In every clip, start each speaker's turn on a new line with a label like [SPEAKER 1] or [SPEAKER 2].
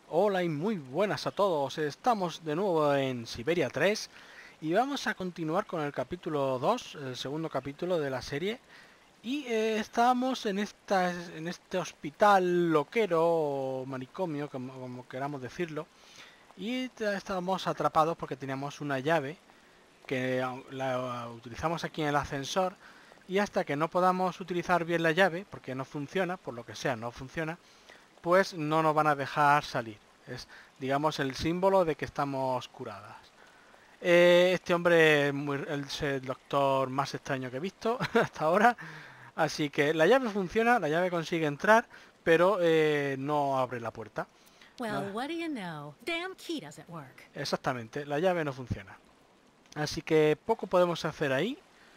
[SPEAKER 1] Hola y muy buenas a todos, estamos de nuevo en Siberia 3 y vamos a continuar con el capítulo 2, el segundo capítulo de la serie. Y estamos en este hospital loquero o manicomio, como queramos decirlo, y estábamos atrapados porque teníamos una llave que la utilizamos aquí en el ascensor, y hasta que no podamos utilizar bien la llave, porque no funciona, por lo que sea no funciona, pues no nos van a dejar salir. Es, digamos, el símbolo de que estamos curadas. Este hombre es el doctor más extraño que he visto hasta ahora. Así que la llave funciona, la llave consigue entrar, pero no abre la puerta.
[SPEAKER 2] Well,
[SPEAKER 1] Nada.
[SPEAKER 2] what do you know? Damn key doesn't work.
[SPEAKER 1] Exactamente, la llave no funciona. Así que poco podemos hacer ahí.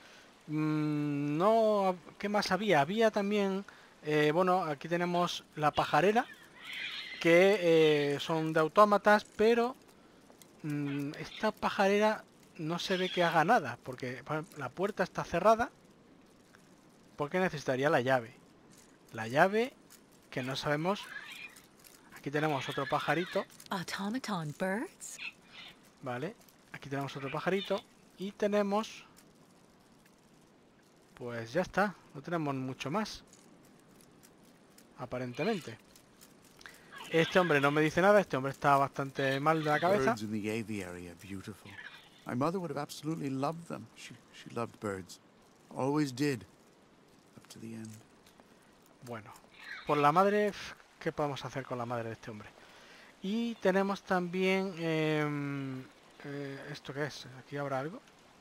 [SPEAKER 1] No, ¿qué más había? Había también, bueno, aquí tenemos la pajarera, que son de autómatas, pero esta pajarera no se ve que haga nada, porque la puerta está cerrada, porque necesitaría la llave. La llave que no sabemos. Aquí tenemos otro pajarito,
[SPEAKER 2] Automaton birds?
[SPEAKER 1] ¿vale? Aquí tenemos otro pajarito y tenemos... Pues ya está, no tenemos mucho más, aparentemente. Este hombre no me dice nada, este hombre está bastante mal de la
[SPEAKER 3] The
[SPEAKER 1] cabeza.
[SPEAKER 3] birds in the aviary are beautiful. My mother would have absolutely loved them. She loved birds. Always did. Up to the end.
[SPEAKER 1] Bueno, por la madre, ¿qué podemos hacer con la madre de este hombre? Y tenemos también... ¿esto qué es? ¿Aquí habrá algo?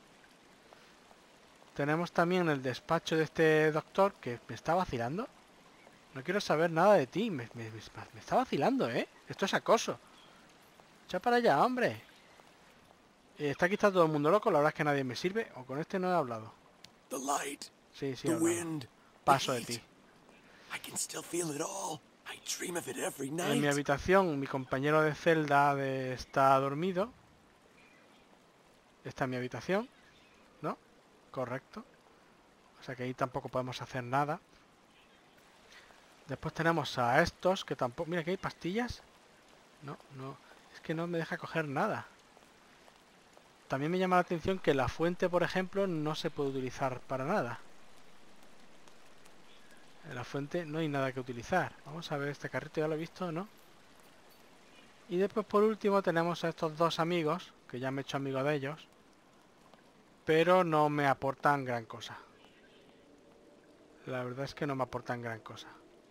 [SPEAKER 1] Tenemos también el despacho de este doctor que me está vacilando. No quiero saber nada de ti. Me está vacilando, ¿eh? Esto es acoso. Echa para allá, hombre. Aquí está todo el mundo loco. La verdad es que nadie me sirve. O con este no he hablado.
[SPEAKER 4] The light,
[SPEAKER 1] Sí, sí he
[SPEAKER 4] the
[SPEAKER 1] hablado.
[SPEAKER 4] wind, the
[SPEAKER 1] Paso de
[SPEAKER 4] heat.
[SPEAKER 1] ti.
[SPEAKER 4] I can still feel it all. I dream of it every
[SPEAKER 1] En mi
[SPEAKER 4] night.
[SPEAKER 1] habitación, mi compañero de celda está dormido. Esta es mi habitación, ¿no? Correcto. O sea que ahí tampoco podemos hacer nada. Después tenemos a estos que tampoco... Mira, que hay pastillas. No, no. Es que no me deja coger nada. También me llama la atención que la fuente, por ejemplo, no se puede utilizar para nada. En la fuente no hay nada que utilizar. Vamos a ver, este carrito ya lo he visto, ¿no? Y después, por último, tenemos a estos dos amigos, que ya me he hecho amigo de ellos, pero no me aportan gran cosa. La verdad es que no me aportan gran cosa.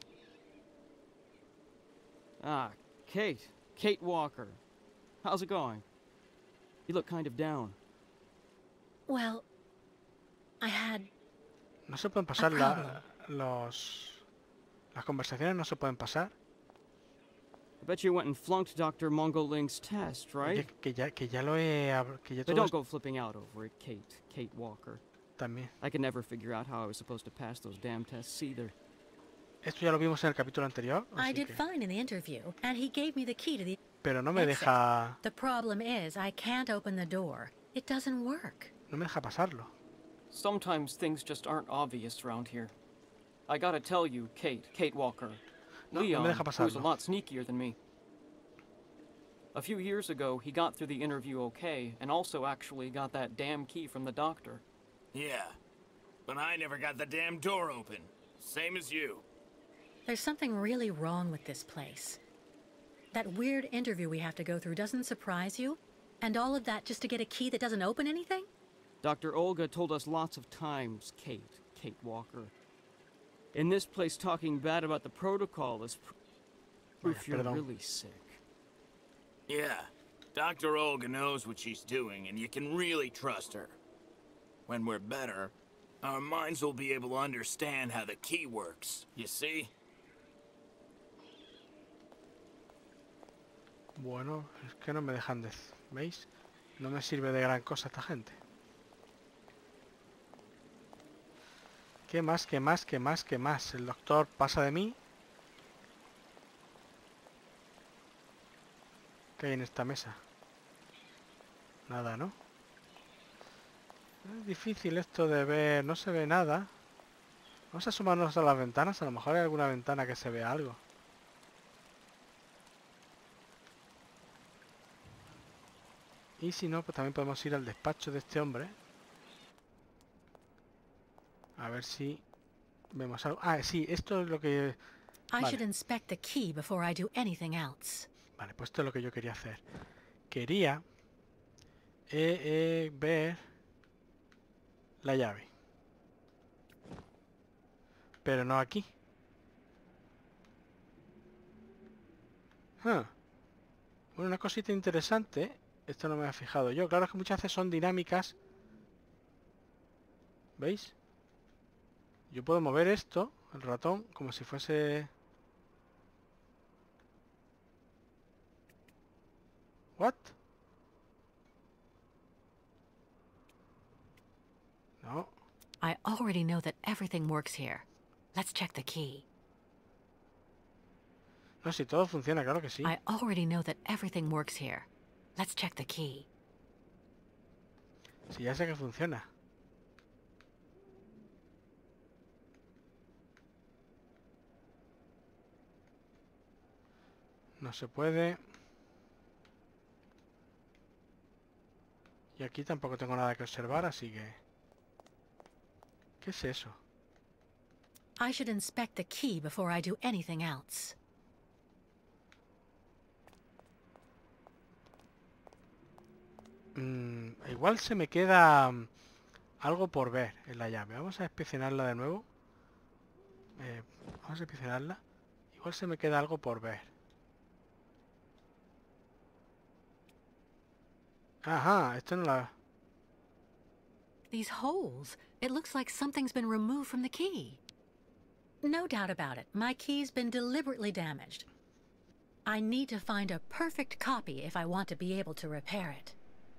[SPEAKER 5] Ah, Kate. Kate Walker. How's it going? You look kind of down.
[SPEAKER 2] Well, I had
[SPEAKER 1] No se pueden
[SPEAKER 2] a
[SPEAKER 1] pasar
[SPEAKER 2] problem.
[SPEAKER 1] las conversaciones, no se pueden pasar.
[SPEAKER 5] I bet you went and flunked Dr. Mongoling's test,
[SPEAKER 1] Oye,
[SPEAKER 5] right?
[SPEAKER 1] que ya lo he... Que ya
[SPEAKER 5] But
[SPEAKER 1] todo
[SPEAKER 5] don't go flipping out over it, Kate. Kate Walker.
[SPEAKER 1] también.
[SPEAKER 5] I could never figure out how I was supposed to pass those damn tests either.
[SPEAKER 1] Esto ya lo vimos en el capítulo anterior,
[SPEAKER 2] I
[SPEAKER 1] así
[SPEAKER 2] did
[SPEAKER 1] que...
[SPEAKER 2] fine in the interview, and he gave me the key to the
[SPEAKER 1] Pero no me
[SPEAKER 2] exit.
[SPEAKER 1] deja...
[SPEAKER 2] The problem is, I can't open the door. It doesn't work.
[SPEAKER 1] No me deja pasarlo.
[SPEAKER 5] Sometimes things just aren't obvious around here. I gotta tell you, Kate Walker.
[SPEAKER 1] No, no me
[SPEAKER 5] Leon,
[SPEAKER 1] deja
[SPEAKER 5] who's a
[SPEAKER 1] pasarlo.
[SPEAKER 5] lot sneakier than me. A few years ago, he got through the interview okay, and also actually got that damn key from the doctor.
[SPEAKER 4] Yeah. But I never got the damn door open. Same as you.
[SPEAKER 2] There's something really wrong with this place. That weird interview we have to go through doesn't surprise you? And all of that just to get a key that doesn't open anything?
[SPEAKER 5] Dr. Olga told us lots of times, Kate Walker. In this place, talking bad about the protocol is proof
[SPEAKER 1] Vaya,
[SPEAKER 5] you're
[SPEAKER 1] perdón.
[SPEAKER 5] really sick.
[SPEAKER 4] Yeah. Dr. Olga knows what she's doing, and you can really trust her. When we're better, our minds will be able to understand how the key works, you see?
[SPEAKER 1] Bueno, es que no me dejan de... ¿Veis? No me sirve de gran cosa esta gente. ¿Qué más, qué más, qué más, qué más? El doctor pasa de mí. ¿Qué hay en esta mesa? Nada, ¿no? Es difícil esto de ver... No se ve nada. Vamos a asomarnos a las ventanas. A lo mejor hay alguna ventana que se vea algo. Y si no, pues también podemos ir al despacho de este hombre. A ver si vemos algo. Ah, sí, esto es lo que...
[SPEAKER 2] I should
[SPEAKER 1] Vale,
[SPEAKER 2] inspect the key before I do anything else.
[SPEAKER 1] vale, pues esto es lo que yo quería hacer. Quería ver la llave. Pero no aquí. Ah. Bueno, una cosita interesante. Esto no me había fijado yo. Claro, es que muchas veces son dinámicas. ¿Veis? Yo puedo mover esto, el ratón, como si fuese... ¿What? No.
[SPEAKER 2] I already know that everything works here. Let's check the key.
[SPEAKER 1] No, si todo funciona, claro que sí.
[SPEAKER 2] I already know that everything works here. Let's check the key.
[SPEAKER 1] Si ya sé que funciona. No se puede. Y aquí tampoco tengo nada que observar, así que... ¿Qué es eso?
[SPEAKER 2] I should inspect the key before I do anything else.
[SPEAKER 1] Igual se me queda algo por ver en la llave. Vamos a inspeccionarla de nuevo. Vamos a inspeccionarla. Igual se me queda algo por ver. Ajá, esto no la...
[SPEAKER 2] These holes. It looks like something's been removed from the key. No doubt about it. My key's been deliberately damaged. I need to find a perfect copy if I want to be able to repair it.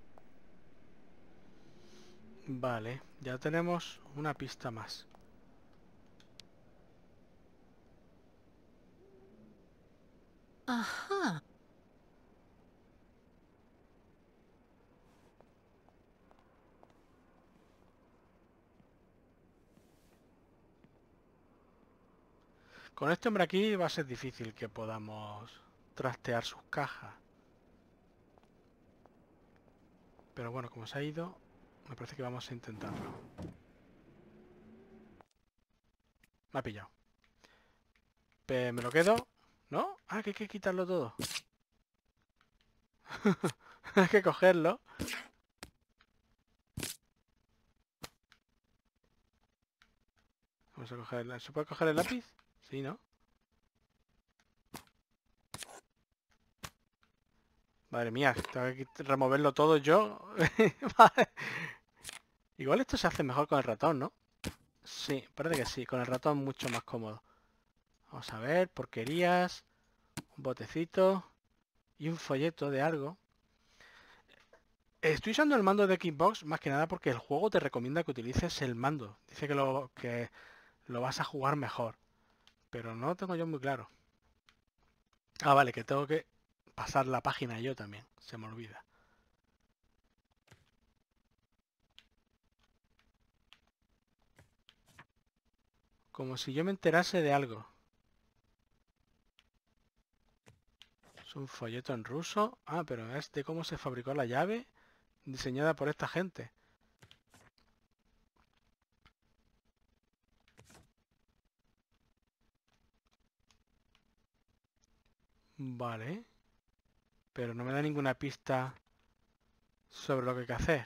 [SPEAKER 1] Vale, ya tenemos una pista más.
[SPEAKER 2] Uh-huh.
[SPEAKER 1] Con este hombre aquí va a ser difícil que podamos trastear sus cajas. Pero bueno, como se ha ido, me parece que vamos a intentarlo. Me ha pillado. ¿Me lo quedo? ¿No? Ah, que hay que quitarlo todo. Hay que cogerlo. Vamos a coger... ¿Se puede coger el lápiz? Sí, ¿no? Madre mía, tengo que removerlo todo yo. Vale. Igual esto se hace mejor con el ratón, ¿no? Sí, parece que sí. Con el ratón mucho más cómodo. Vamos a ver, porquerías. Un botecito. Y un folleto de algo. Estoy usando el mando de Xbox más que nada porque el juego te recomienda que utilices el mando. Dice que lo vas a jugar mejor. Pero no lo tengo yo muy claro. Ah, vale, que tengo que pasar la página yo también. Se me olvida. Como si yo me enterase de algo. Es un folleto en ruso. Ah, pero es de cómo se fabricó la llave. Diseñada por esta gente. Vale. Pero no me da ninguna pista sobre lo que hay que hacer.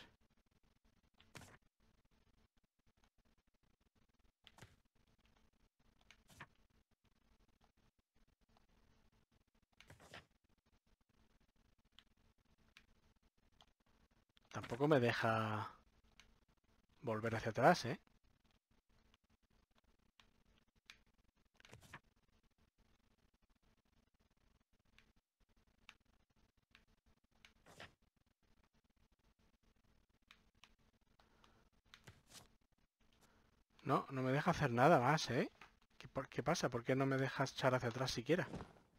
[SPEAKER 1] Tampoco me deja volver hacia atrás, ¿eh? No, no me deja hacer nada más, ¿eh? ¿Qué pasa? ¿Por qué no me dejas echar hacia atrás siquiera?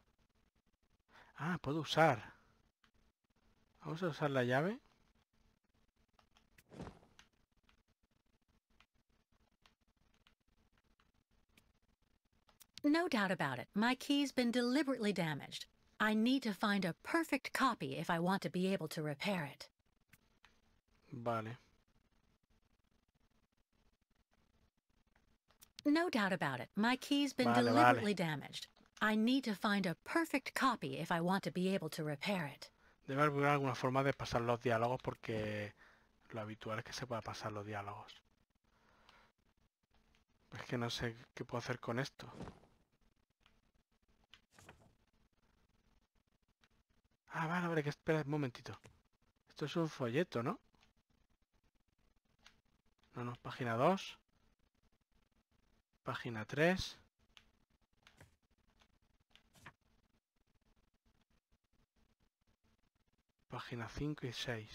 [SPEAKER 1] Ah, puedo usar. Vamos a usar la llave.
[SPEAKER 2] No doubt about it. My key's been deliberately damaged. I need to find a perfect copy if I want to be able to repair it.
[SPEAKER 1] Vale.
[SPEAKER 2] No doubt about it. My key's been
[SPEAKER 1] Vale,
[SPEAKER 2] deliberately damaged. I need to find a perfect copy if I want to be able to repair it.
[SPEAKER 1] Debe haber alguna forma de pasar los diálogos porque lo habitual es que se pueda pasar los diálogos. Es que no sé qué puedo hacer con esto. Ah, vale, vale, que espera un momentito. Esto es un folleto, ¿no? No, no, página 2. Página 3. Página 5 y 6.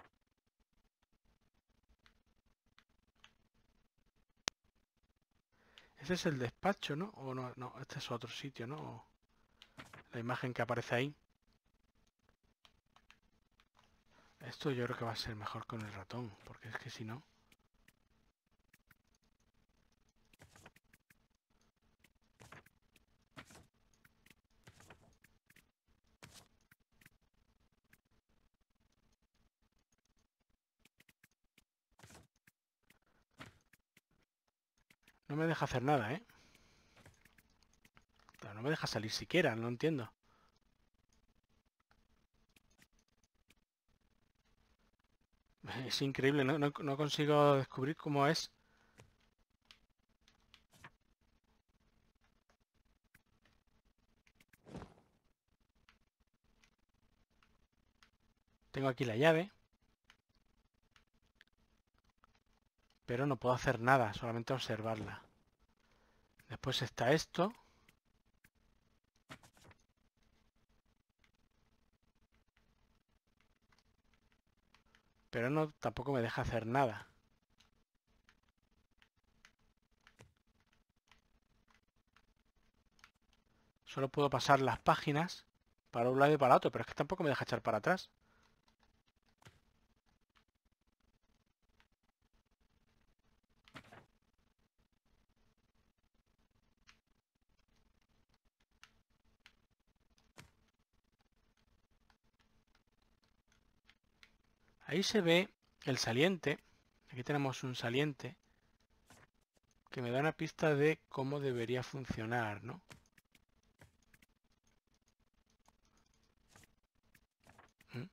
[SPEAKER 1] Ese es el despacho, ¿no? O no, no, este es otro sitio, ¿no? O la imagen que aparece ahí. Esto yo creo que va a ser mejor con el ratón, porque es que si no... No me deja hacer nada, ¿eh? Claro, no me deja salir siquiera, no entiendo. Es increíble, no consigo descubrir cómo es. Tengo aquí la llave. Pero no puedo hacer nada, solamente observarla. Después está esto. Pero no, tampoco me deja hacer nada. Solo puedo pasar las páginas para un lado y para otro, pero es que tampoco me deja echar para atrás. Ahí se ve el saliente. Aquí tenemos un saliente que me da una pista de cómo debería funcionar, ¿no? ¿Mm?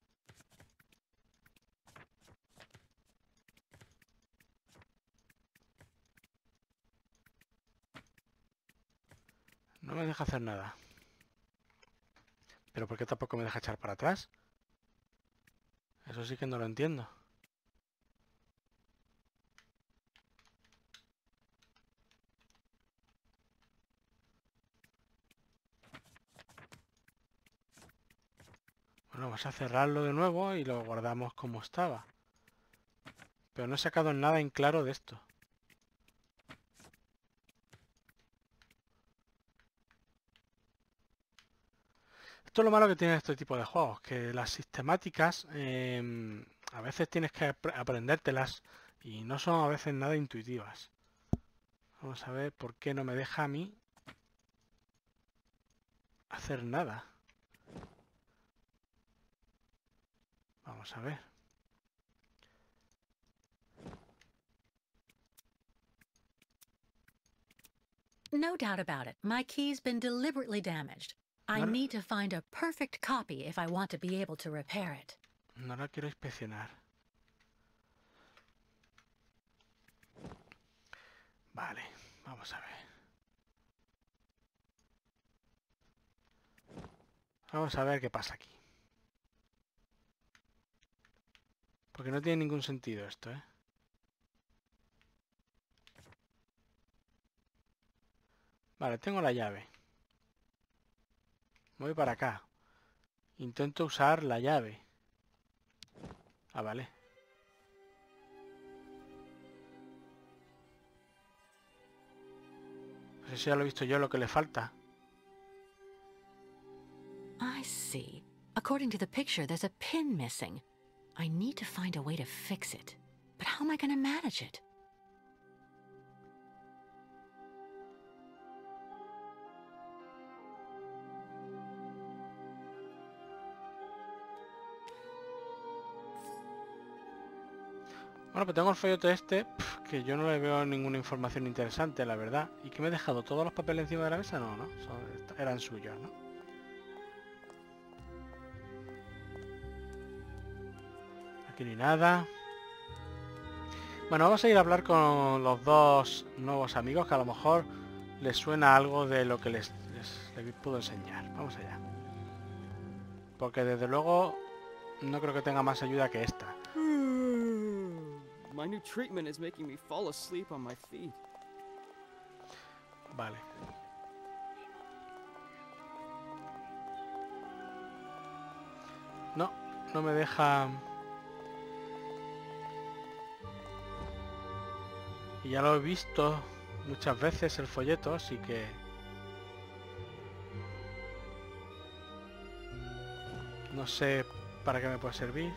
[SPEAKER 1] No me deja hacer nada. ¿Pero por qué tampoco me deja echar para atrás? Eso sí que no lo entiendo. Bueno, vamos a cerrarlo de nuevo y lo guardamos como estaba. Pero no he sacado nada en claro de esto. Esto es lo malo que tiene este tipo de juegos, que las sistemáticas a veces tienes que aprendértelas y no son a veces nada intuitivas. Vamos a ver por qué no me deja a mí hacer nada. Vamos a ver.
[SPEAKER 2] No doubt about it. My key's been deliberately damaged. I
[SPEAKER 1] No,
[SPEAKER 2] need to find a perfect copy if I want to be able to repair it.
[SPEAKER 1] no la quiero inspeccionar. Vale, vamos a ver. Vamos a ver qué pasa aquí. Porque no tiene ningún sentido esto, ¿eh? Vale, tengo la llave. Voy para acá. Intento usar la llave. Ah, vale. Pues eso ya lo he visto yo, lo que le falta.
[SPEAKER 2] I see. According to the picture, there's a pin missing. I need to find a way to fix it. But how am I going to manage it?
[SPEAKER 1] Bueno, pues tengo el folleto este, que yo no le veo ninguna información interesante, la verdad. ¿Y que me he dejado todos los papeles encima de la mesa? No, no, eran suyos, ¿no? Aquí ni nada. Bueno, vamos a ir a hablar con los dos nuevos amigos, que a lo mejor les suena algo de lo que les puedo enseñar. Vamos allá. Porque desde luego no creo que tenga más ayuda que esta.
[SPEAKER 5] My new treatment is making me fall asleep on my feet.
[SPEAKER 1] Vale. No, no me deja... Y ya lo he visto muchas veces el folleto, así que... No sé para qué me puede servir.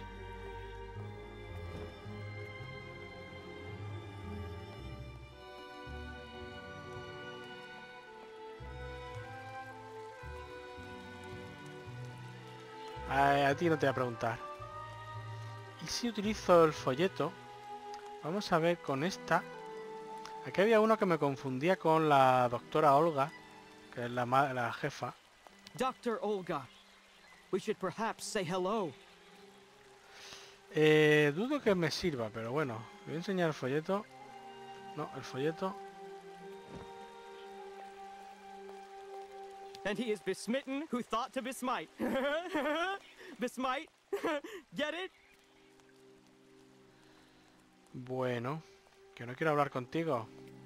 [SPEAKER 1] A ti no te voy a preguntar. Y si utilizo el folleto, vamos a ver con esta. Aquí había uno que me confundía con la doctora Olga, que es la jefa.
[SPEAKER 5] Dr. Olga, we should perhaps say hello.
[SPEAKER 1] Dudo que me sirva, pero bueno, voy a enseñar el folleto. No, el folleto.
[SPEAKER 5] And he is besmitten who thought to besmite. Besmite? Get it?
[SPEAKER 1] Bueno, que no quiero hablar contigo.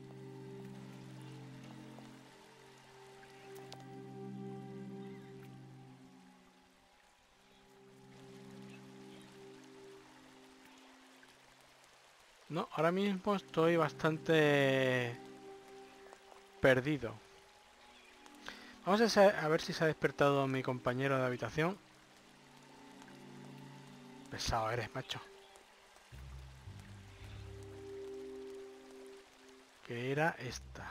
[SPEAKER 1] No, ahora mismo estoy bastante perdido. Vamos a ver si se ha despertado mi compañero de habitación. Pesado eres, macho. Que era esta.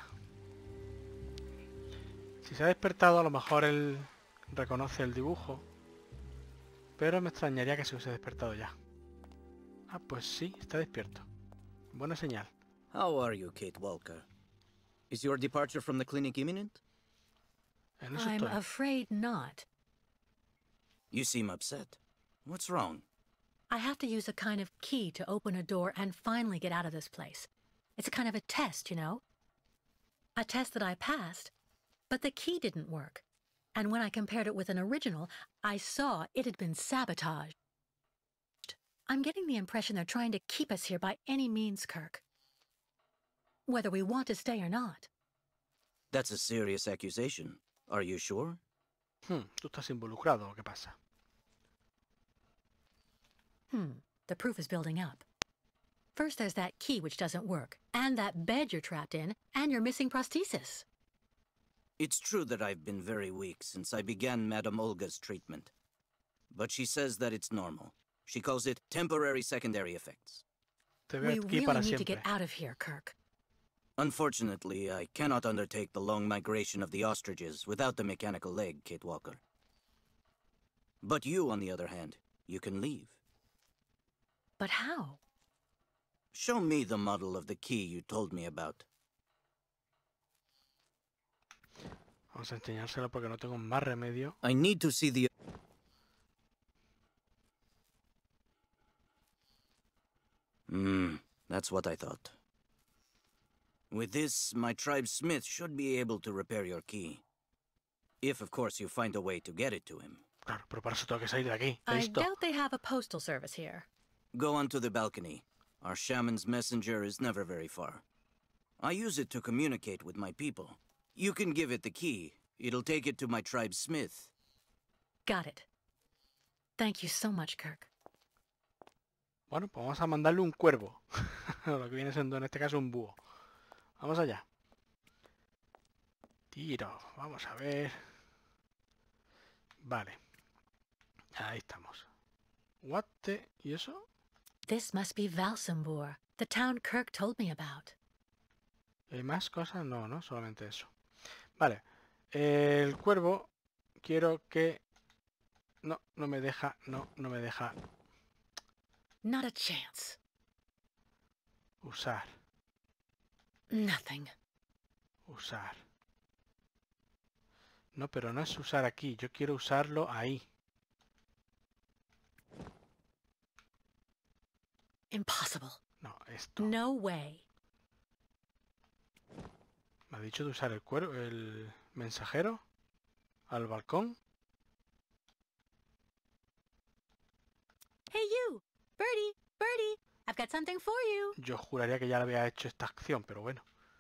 [SPEAKER 1] Si se ha despertado, a lo mejor él reconoce el dibujo. Pero me extrañaría que se hubiese despertado ya. Ah, pues sí, está despierto. Buena señal.
[SPEAKER 6] How are you, Kate Walker? Is your departure from the clinic imminent?
[SPEAKER 1] En eso
[SPEAKER 2] I'm
[SPEAKER 1] estoy.
[SPEAKER 2] afraid not.
[SPEAKER 6] You seem upset. What's wrong?
[SPEAKER 2] I have to use a kind of key to open a door and finally get out of this place. It's a kind of a test, you know? A test that I passed, but the key didn't work. And when I compared it with an original, I saw it had been sabotaged. I'm getting the impression they're trying to keep us here by any means, Kirk. Whether we want to stay or not.
[SPEAKER 6] That's a serious accusation. Are you sure?
[SPEAKER 1] ¿Tú estás involucrado o qué pasa?
[SPEAKER 2] The proof is building up. First there's that key which doesn't work, and that bed you're trapped in, and your missing prosthesis.
[SPEAKER 6] It's true that I've been very weak since I began Madame Olga's treatment. But she says that it's normal. She calls it temporary secondary effects.
[SPEAKER 1] Te veo
[SPEAKER 2] We
[SPEAKER 1] aquí
[SPEAKER 2] really
[SPEAKER 1] para
[SPEAKER 2] need to
[SPEAKER 1] siempre.
[SPEAKER 2] get out of here, Kirk.
[SPEAKER 6] Unfortunately, I cannot undertake the long migration of the ostriches without the mechanical leg, Kate Walker. But you, on the other hand, you can leave.
[SPEAKER 2] But how?
[SPEAKER 6] Show me the model of the key you told me about.
[SPEAKER 1] Vamos a enseñárselo porque no tengo más remedio.
[SPEAKER 6] I need to see the... That's what I thought. With this, my tribe smith should be able to repair your key. If, of course, you find a way to get it to him.
[SPEAKER 1] Claro, pero para eso tengo que salir de aquí.
[SPEAKER 2] I
[SPEAKER 1] Listo.
[SPEAKER 2] doubt they have a postal service here.
[SPEAKER 6] Go onto the balcony. Our shaman's messenger is never very far. I use it to communicate with my people. You can give it the key. It'll take it to my tribe smith.
[SPEAKER 2] Got it. Thank you so much, Kirk.
[SPEAKER 1] Bueno, pues vamos a mandarle un cuervo. Lo que viene siendo en este caso un búho. Vamos allá. Tiro. Vamos a ver. Vale. Ahí estamos. What the... ¿Y eso?
[SPEAKER 2] This must be Valsambur, the town Kirk told me about.
[SPEAKER 1] ¿Hay más cosas? No, no, solamente eso. Vale. El cuervo quiero que... No me deja. No me deja.
[SPEAKER 2] Not a chance.
[SPEAKER 1] Usar.
[SPEAKER 2] Nothing.
[SPEAKER 1] Usar. No, pero no es usar aquí. Yo quiero usarlo ahí.
[SPEAKER 2] Impossible.
[SPEAKER 1] No, esto.
[SPEAKER 2] No way.
[SPEAKER 1] Me ha dicho de usar el mensajero al balcón.
[SPEAKER 2] Hey you! Birdie! Birdie! I've got something for you.
[SPEAKER 1] Yo juraría que ya le había hecho esta acción, pero bueno.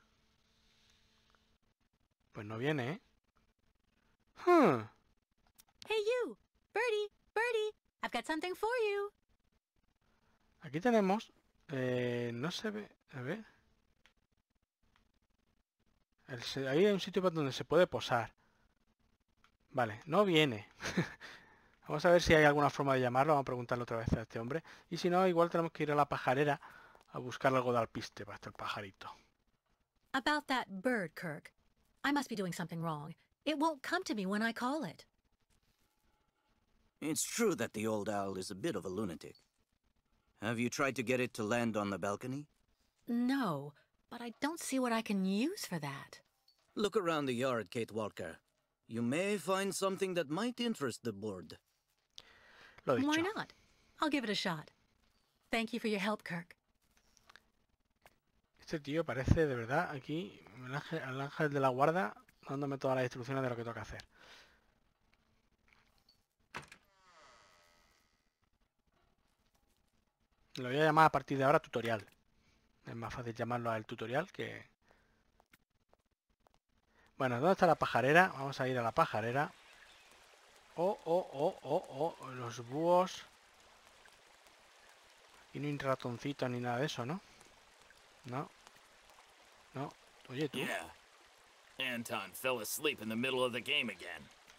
[SPEAKER 1] Pues no viene, ¿eh?
[SPEAKER 2] Hey you! Birdie! Birdie! I've got something for you.
[SPEAKER 1] Aquí tenemos... no se ve... A ver... Ahí hay un sitio donde se puede posar. Vale, no viene. Vamos a ver si hay alguna forma de llamarlo. Vamos a preguntarle otra vez a este hombre. Y si no, igual tenemos que ir a la pajarera a buscar algo de alpiste para este pajarito.
[SPEAKER 2] About that bird, Kirk. I must be doing something wrong. It won't come to me when I call it.
[SPEAKER 6] It's true that the old owl is a bit of a lunatic. Have you tried to get it to land on the balcony?
[SPEAKER 2] No, but I don't see what I can use for that.
[SPEAKER 6] Look around the yard, Kate Walker. You may find something that might interest the board.
[SPEAKER 1] Lo dicho.
[SPEAKER 2] Why not? I'll give it a shot. Thank you for your help, Kirk.
[SPEAKER 1] Este tío parece de verdad aquí el ángel de la guarda dándome todas las instrucciones de lo que tengo que hacer. Lo voy a llamar a partir de ahora tutorial. Es más fácil llamarlo al tutorial que... Bueno, ¿dónde está la pajarera? Vamos a ir a la pajarera. Los búhos. Y no hay ratoncitos ni nada de eso, ¿no? No. No. Oye, tú.
[SPEAKER 4] Yeah. Anton fell asleep in the middle of the game again.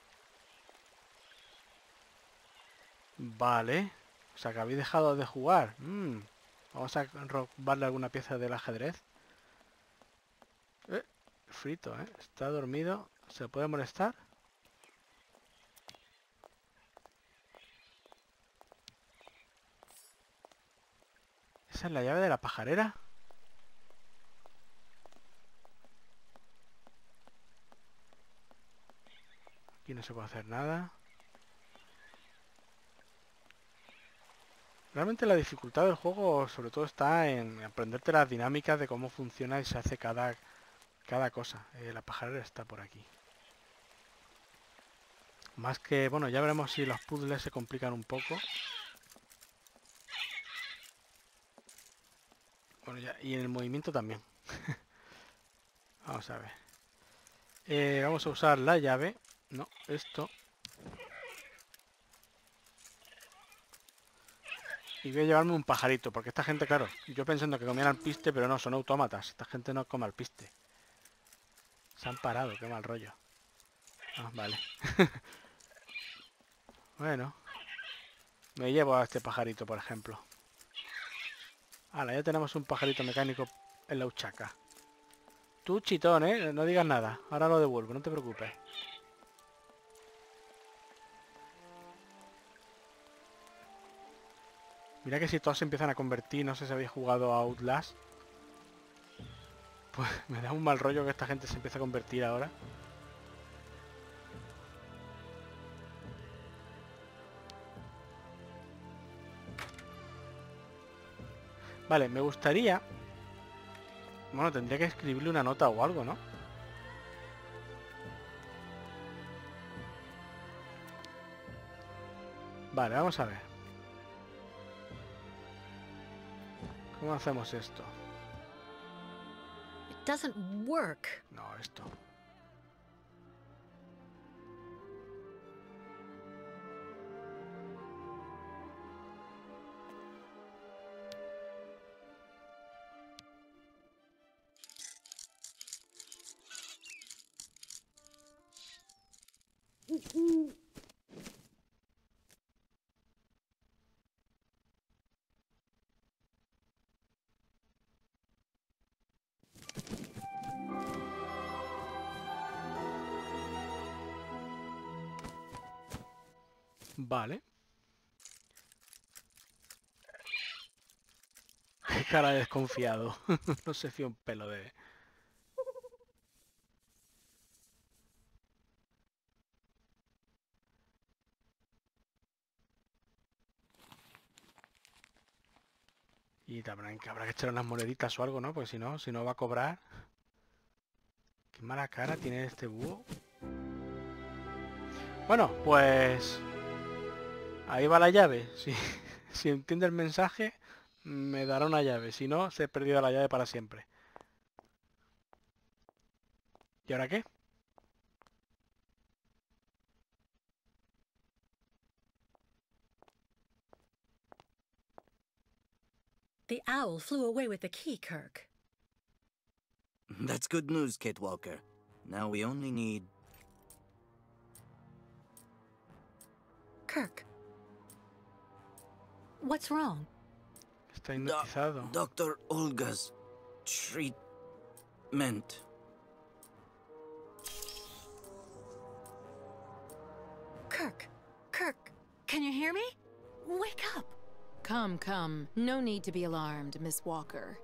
[SPEAKER 1] Vale. O sea, que habéis dejado de jugar. Vamos a robarle alguna pieza del ajedrez. Frito, ¿eh? Está dormido. ¿Se puede molestar? ¿Esa es la llave de la pajarera? Aquí no se puede hacer nada. Realmente la dificultad del juego sobre todo está en aprenderte las dinámicas de cómo funciona y se hace cada cosa. La pajarera está por aquí. Más que, bueno, ya veremos si los puzzles se complican un poco. Bueno, ya, y en el movimiento también. Vamos a ver. Vamos a usar la llave. No, esto. Y voy a llevarme un pajarito, porque esta gente, claro, yo pensando que comían alpiste, pero no, son autómatas. Esta gente no come alpiste. Se han parado, qué mal rollo. Ah, vale. Bueno. Me llevo a este pajarito, por ejemplo. Ahora, ya tenemos un pajarito mecánico en la huchaca. Tú, chitón, ¿eh? No digas nada. Ahora lo devuelvo, no te preocupes. Mira que si todos se empiezan a convertir, no sé si habéis jugado a Outlast. Pues me da un mal rollo que esta gente se empiece a convertir ahora. Vale, me gustaría... Bueno, tendría que escribirle una nota o algo, ¿no? Vale, vamos a ver. ¿Cómo hacemos esto?
[SPEAKER 2] It doesn't work.
[SPEAKER 1] No, esto. Vale. cara de desconfiado. No se fía un pelo de... Y también que habrá que echar unas moneditas o algo, ¿no? Porque si no va a cobrar. Qué mala cara tiene este búho. Bueno, pues... ahí va la llave. Si entiende el mensaje, me dará una llave. Si no, se ha perdido la llave para siempre. ¿Y ahora qué?
[SPEAKER 2] The owl flew away with the key, Kirk.
[SPEAKER 6] That's good news, Kate Walker. Now we only need...
[SPEAKER 2] Kirk. What's wrong?
[SPEAKER 1] Está hipnotizado.
[SPEAKER 6] Dr. Olga's treatment.
[SPEAKER 2] Kirk. Kirk, can you hear me? Wake up.
[SPEAKER 7] Come, come. No need to be alarmed, Miss Walker.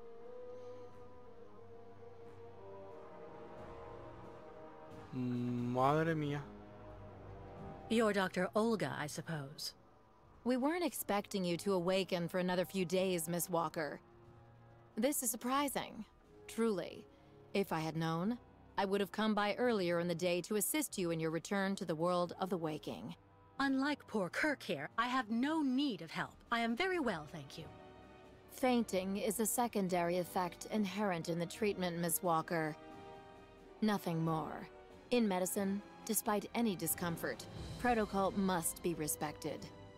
[SPEAKER 1] Madre mía.
[SPEAKER 2] You're Dr. Olga, I suppose.
[SPEAKER 7] We weren't expecting you to awaken for another few days, Miss Walker. This is surprising. Truly. If I had known, I would have come by earlier in the day to assist you in your return to the world of the waking.
[SPEAKER 2] Unlike poor Kirk here, I have no need of help. I am very well, thank you.
[SPEAKER 7] Fainting is a secondary effect inherent in the treatment, Miss Walker. Nothing more. In medicine, despite any discomfort, protocol must be respected.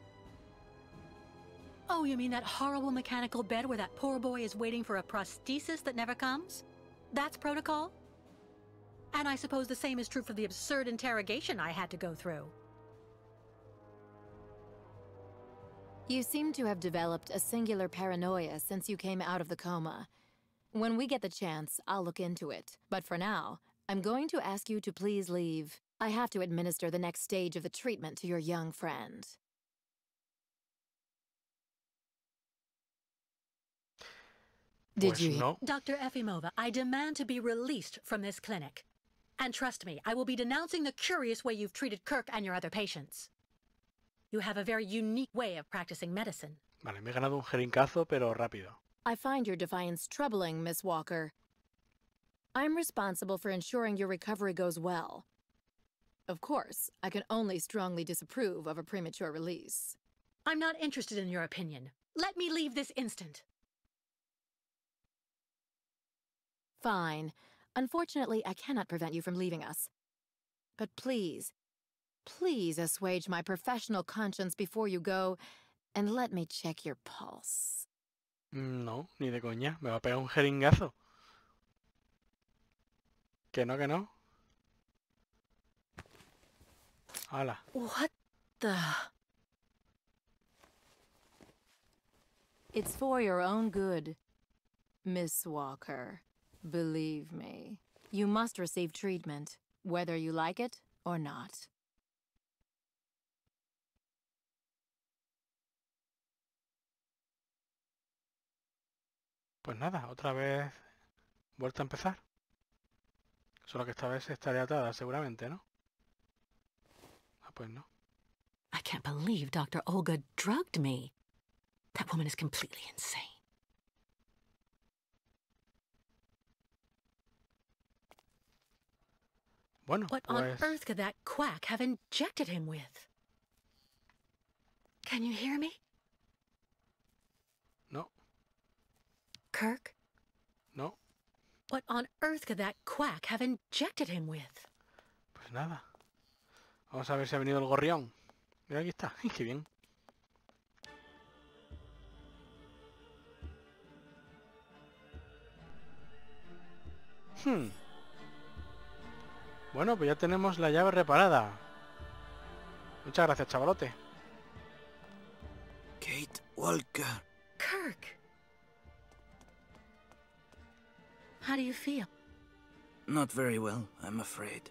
[SPEAKER 2] Oh, you mean that horrible mechanical bed where that poor boy is waiting for a prosthesis that never comes? That's protocol? And I suppose the same is true for the absurd interrogation I had to go through.
[SPEAKER 7] You seem to have developed a singular paranoia since you came out of the coma. When we get the chance, I'll look into it. But for now, I'm going to ask you to please leave. I have to administer the next stage of the treatment to your young friend. Did you?
[SPEAKER 1] No.
[SPEAKER 2] Dr. Efimova, I demand to be released from this clinic. And trust me, I will be denouncing the curious way you've treated Kirk and your other patients. You have a very unique way of practicing medicine.
[SPEAKER 1] Vale, me he ganado un jerincazo, pero rápido.
[SPEAKER 7] I find your defiance troubling, Miss Walker. I'm responsible for ensuring your recovery goes well. Of course, I can only strongly disapprove of a premature release.
[SPEAKER 2] I'm not interested in your opinion. Let me leave this instant.
[SPEAKER 7] Fine. Unfortunately, I cannot prevent you from leaving us. But please, please assuage my professional conscience before you go, and let me check your pulse.
[SPEAKER 1] No, ni de coña. Me va a pegar un jeringazo. Que no, que no. Hala.
[SPEAKER 2] What the...
[SPEAKER 7] It's for your own good, Miss Walker. Believe me, you must receive treatment, whether you like it or not.
[SPEAKER 1] Pues nada, otra vez vuelta a empezar. Solo que esta vez estaré atada, seguramente, ¿no? Ah, pues no.
[SPEAKER 2] I can't believe Dr. Olga drugged me. That woman is completely insane.
[SPEAKER 1] Bueno,
[SPEAKER 2] What
[SPEAKER 1] pues...
[SPEAKER 2] on earth could that quack have injected him with? Can you hear me?
[SPEAKER 1] No,
[SPEAKER 2] Kirk?
[SPEAKER 1] no.
[SPEAKER 2] What on earth could that quack have injected him with?
[SPEAKER 1] Pues nada. Vamos a ver si ha venido el gorrión. Mira, aquí está. Qué bien. Bueno, pues ya tenemos la llave reparada. Muchas gracias, chavalote.
[SPEAKER 6] Kate Walker.
[SPEAKER 2] Kirk! How do you feel?
[SPEAKER 6] Not very well, I'm afraid.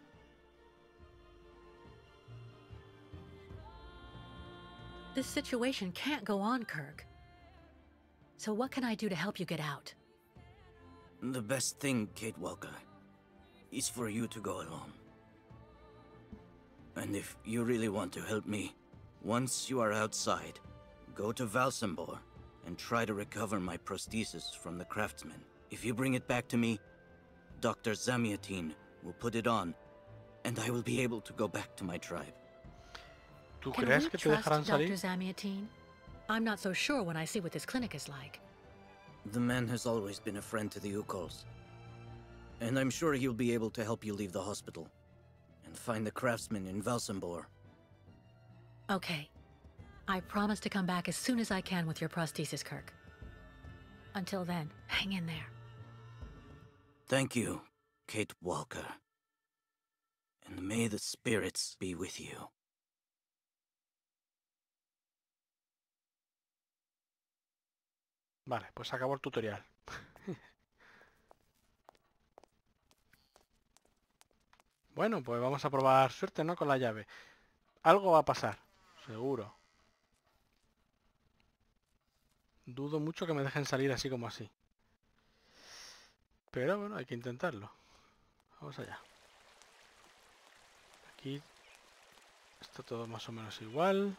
[SPEAKER 2] This situation can't go on, Kirk. So what can I do to help you get out?
[SPEAKER 6] The best thing, Kate Walker, is for you to go alone. And if you really want to help me, once you are outside, go to Valsambor and try to recover my prosthesis from the craftsman. If you bring it back to me, Dr. Zamiatine will put it on, and I will be able to go back to my tribe.
[SPEAKER 1] ¿Tú
[SPEAKER 2] Can
[SPEAKER 1] crees
[SPEAKER 2] we
[SPEAKER 1] que te
[SPEAKER 2] trust
[SPEAKER 1] dejarán
[SPEAKER 2] Dr.
[SPEAKER 1] salir?
[SPEAKER 2] Zamiatine? I'm not so sure when I see what this clinic is like.
[SPEAKER 6] The man has always been a friend to the Ukols, and I'm sure he'll be able to help you leave the hospital and find the craftsman in Valsambor.
[SPEAKER 2] Okay. I promise to come back as soon as I can with your prosthesis, Kirk. Until then, hang in there.
[SPEAKER 6] Thank you, Kate Walker. And may the spirits be with you.
[SPEAKER 1] Vale, pues acabó el tutorial. Bueno, pues vamos a probar suerte, ¿no? Con la llave. Algo va a pasar, seguro. Dudo mucho que me dejen salir así como así. Pero bueno, hay que intentarlo. Vamos allá. Aquí está todo más o menos igual.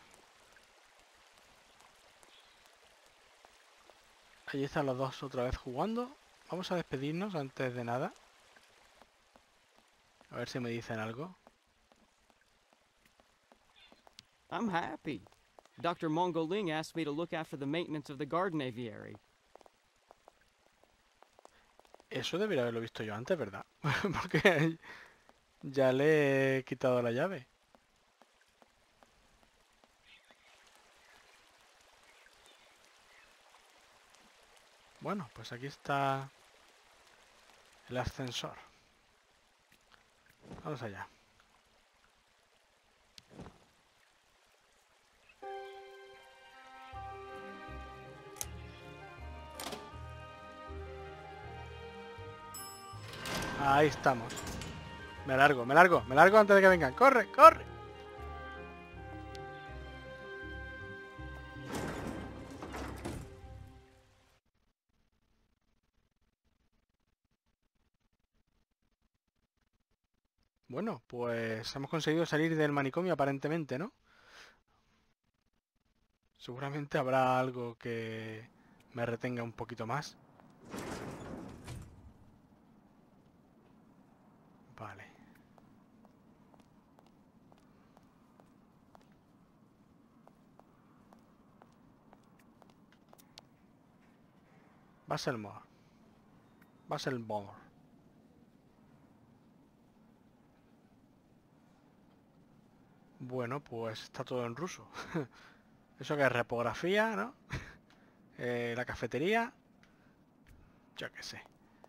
[SPEAKER 1] Allí están los dos otra vez jugando. Vamos a despedirnos antes de nada. A ver si me dicen algo.
[SPEAKER 5] I'm happy. Dr. Mongoling asked me to look after the maintenance of the garden aviary.
[SPEAKER 1] Eso debería haberlo visto yo antes, ¿verdad? Porque ya le he quitado la llave. Bueno, pues aquí está el ascensor. Vamos allá. Ahí estamos. Me largo, me largo, me largo antes de que vengan. ¡Corre, corre! Bueno, pues hemos conseguido salir del manicomio aparentemente, ¿no? Seguramente habrá algo que me retenga un poquito más. Vale. Vasselmore. Vasselmore. Bueno, pues está todo en ruso. Eso que es repografía, ¿no? La cafetería. Yo qué sé.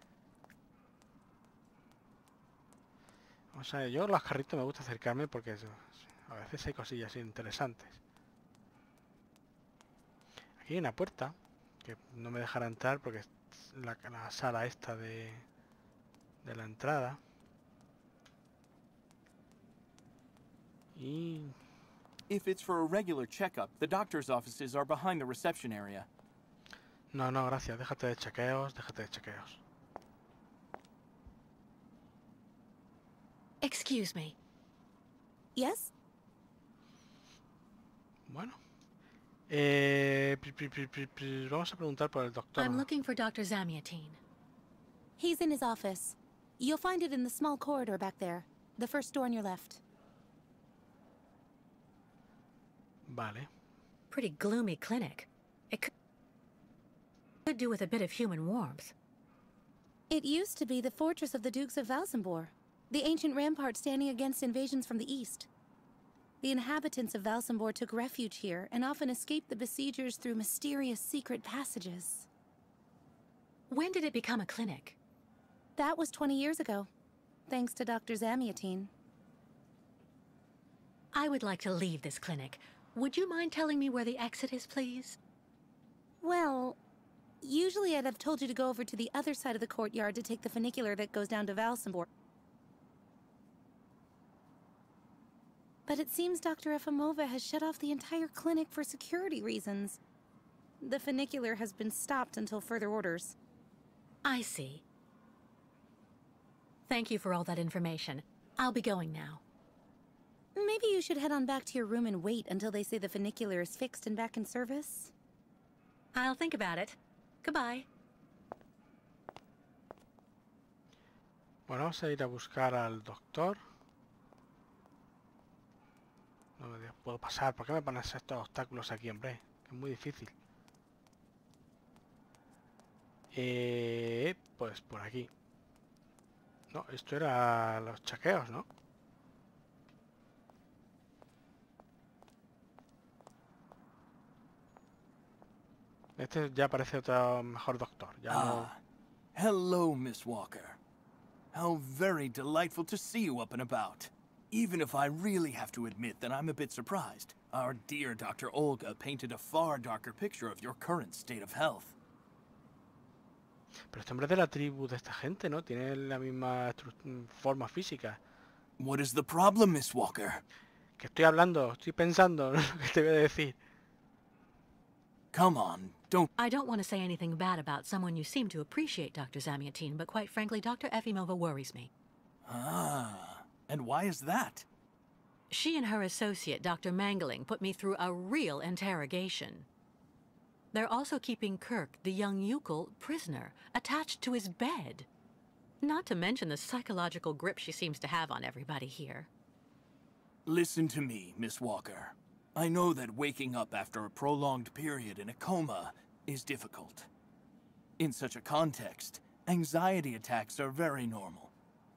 [SPEAKER 1] O sea, yo los carritos me gusta acercarme porque a veces hay cosillas interesantes. Aquí hay una puerta que no me dejará entrar porque es la sala esta de la entrada. Y
[SPEAKER 8] If it's for a regular checkup, the doctor's offices are behind the reception area.
[SPEAKER 1] no, gracias. Déjate de chequeos, déjate de chequeos.
[SPEAKER 2] Excuse me.
[SPEAKER 7] Yes?
[SPEAKER 1] Bueno. Vamos a preguntar por el doctor.
[SPEAKER 2] I'm looking for Dr. Zamiatine.
[SPEAKER 7] He's in his office. You'll find it in the small corridor back there. The first door on your left.
[SPEAKER 1] Vale.
[SPEAKER 2] Pretty gloomy clinic. It could do with a bit of human warmth.
[SPEAKER 7] It used to be the fortress of the Dukes of Valsambor, the ancient rampart standing against invasions from the east. The inhabitants of Valsambor took refuge here and often escaped the besiegers through mysterious secret passages.
[SPEAKER 2] When did it become a clinic?
[SPEAKER 7] That was 20 years ago, thanks to Dr. Zamiatine.
[SPEAKER 2] I would like to leave this clinic. Would you mind telling me where the exit is, please?
[SPEAKER 7] Well, usually I'd have told you to go over to the other side of the courtyard to take the funicular that goes down to Valsambor. But it seems Dr. Efimova has shut off the entire clinic for security reasons.
[SPEAKER 9] The funicular has been stopped until further orders.
[SPEAKER 2] I see. Thank you for all that information. I'll be going now.
[SPEAKER 9] Maybe you should head on back to your room and wait until they say the funicular is fixed and back in service.
[SPEAKER 2] I'll think about it. Goodbye.
[SPEAKER 1] Bueno, vamos a ir a buscar al doctor. No me puedo pasar. ¿Por qué me pones estos obstáculos aquí, hombre? Es muy difícil. Pues por aquí. No, esto era los chaqueos, ¿no? Este ya parece otro mejor doctor. Ya no...
[SPEAKER 8] Hello, Miss Walker. How very delightful to see you up and about. Even if I really have to admit that I'm a bit surprised. Our dear Dr. Olga painted a far darker picture of your current state of health.
[SPEAKER 1] Pero este hombre es de la tribu de esta gente, ¿no? Tiene la misma forma física.
[SPEAKER 8] What is the problem, Miss Walker?
[SPEAKER 1] Que estoy hablando, estoy pensando en lo que te voy a decir.
[SPEAKER 8] Come on, don't...
[SPEAKER 2] I don't want to say anything bad about someone you seem to appreciate, Dr. Zamiatine, but quite frankly, Dr. Efimova worries me.
[SPEAKER 8] Ah, and why is that?
[SPEAKER 2] She and her associate, Dr. Mangling, put me through a real interrogation. They're also keeping Kirk, the young Yukol, prisoner, attached to his bed. Not to mention the psychological grip she seems to have on everybody here.
[SPEAKER 8] Listen to me, Miss Walker. I know that waking up after a prolonged period in a coma is difficult. In such a context, anxiety attacks are very normal.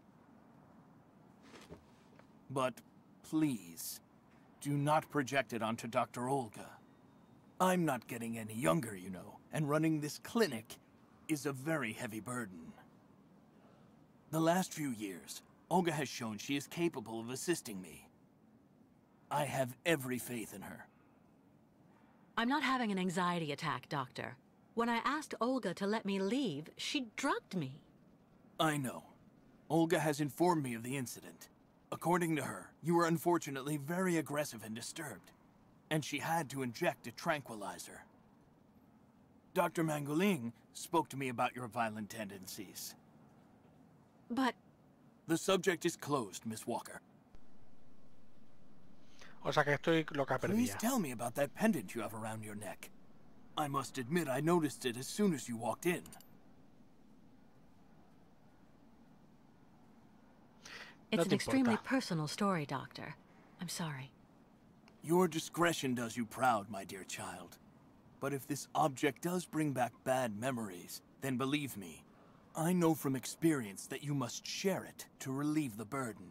[SPEAKER 8] But please, do not project it onto Dr. Olga. I'm not getting any younger, you know, and running this clinic is a very heavy burden. The last few years, Olga has shown she is capable of assisting me. I have every faith in her.
[SPEAKER 2] I'm not having an anxiety attack, Doctor. When I asked Olga to let me leave, she drugged me.
[SPEAKER 8] I know. Olga has informed me of the incident. According to her, you were unfortunately very aggressive and disturbed, and she had to inject a tranquilizer. Dr. Mangoling spoke to me about your violent tendencies.
[SPEAKER 2] But...
[SPEAKER 8] The subject is closed, Miss Walker.
[SPEAKER 1] O sea que estoy loca
[SPEAKER 8] Please
[SPEAKER 1] perdida.
[SPEAKER 8] tell me about that pendant you have around your neck. I must admit I noticed it as soon as you walked in.
[SPEAKER 2] It's an
[SPEAKER 1] te
[SPEAKER 2] extremely
[SPEAKER 1] importa.
[SPEAKER 2] personal story, Doctor. I'm sorry.
[SPEAKER 8] Your discretion does you proud, my dear child. But if this object does bring back bad memories, then believe me, I know from experience that you must share it to relieve the burden.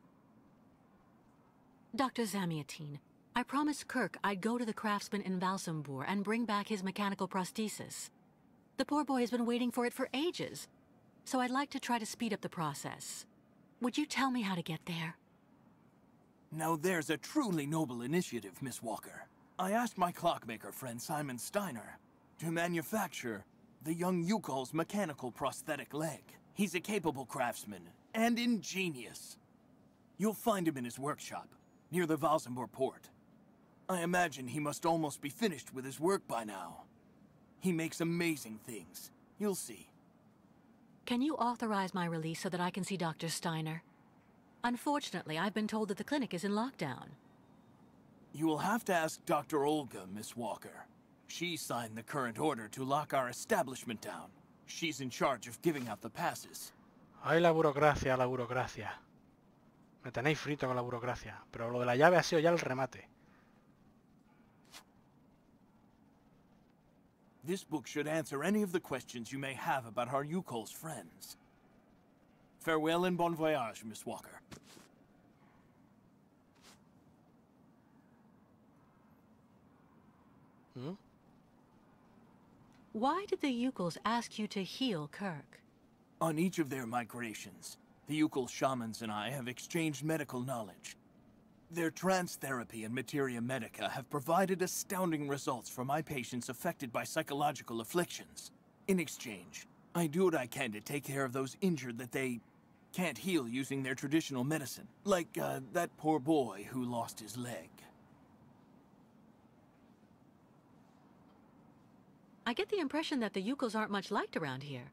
[SPEAKER 2] Dr. Zamiatine, I promised Kirk I'd go to the craftsman in Valsambor and bring back his mechanical prosthesis. The poor boy has been waiting for it for ages, so I'd like to try to speed up the process. Would you tell me how to get there?
[SPEAKER 8] Now there's a truly noble initiative, Miss Walker. I asked my clockmaker friend Simon Steiner to manufacture the young Yukol's mechanical prosthetic leg. He's a capable craftsman and ingenious. You'll find him in his workshop, near the Valsambor port. I imagine he must almost be finished with his work by now. He makes amazing things. You'll see.
[SPEAKER 2] Can you authorize my release so that I can see Dr. Steiner? Unfortunately, I've been told that the clinic is in lockdown.
[SPEAKER 8] You will have to ask Dr. Olga, Miss Walker. She signed the current order to lock our establishment down. She's in charge of giving out the passes.
[SPEAKER 1] Ay, la burocracia, la burocracia. Me tenéis frito con la burocracia. Pero lo de la llave ha sido ya el remate.
[SPEAKER 8] This book should answer any of the questions you may have about our Yukol's friends. Farewell and bon voyage, Miss Walker.
[SPEAKER 1] ¿Mm?
[SPEAKER 2] Why did the Yukols ask you to heal Kirk?
[SPEAKER 8] On each of their migrations, the Yukol shamans and I have exchanged medical knowledge. Their trance therapy and materia medica have provided astounding results for my patients affected by psychological afflictions. In exchange, I do what I can to take care of those injured that they can't heal using their traditional medicine. Like, that poor boy who lost his leg.
[SPEAKER 2] I get the impression that the Yukos aren't much liked around here.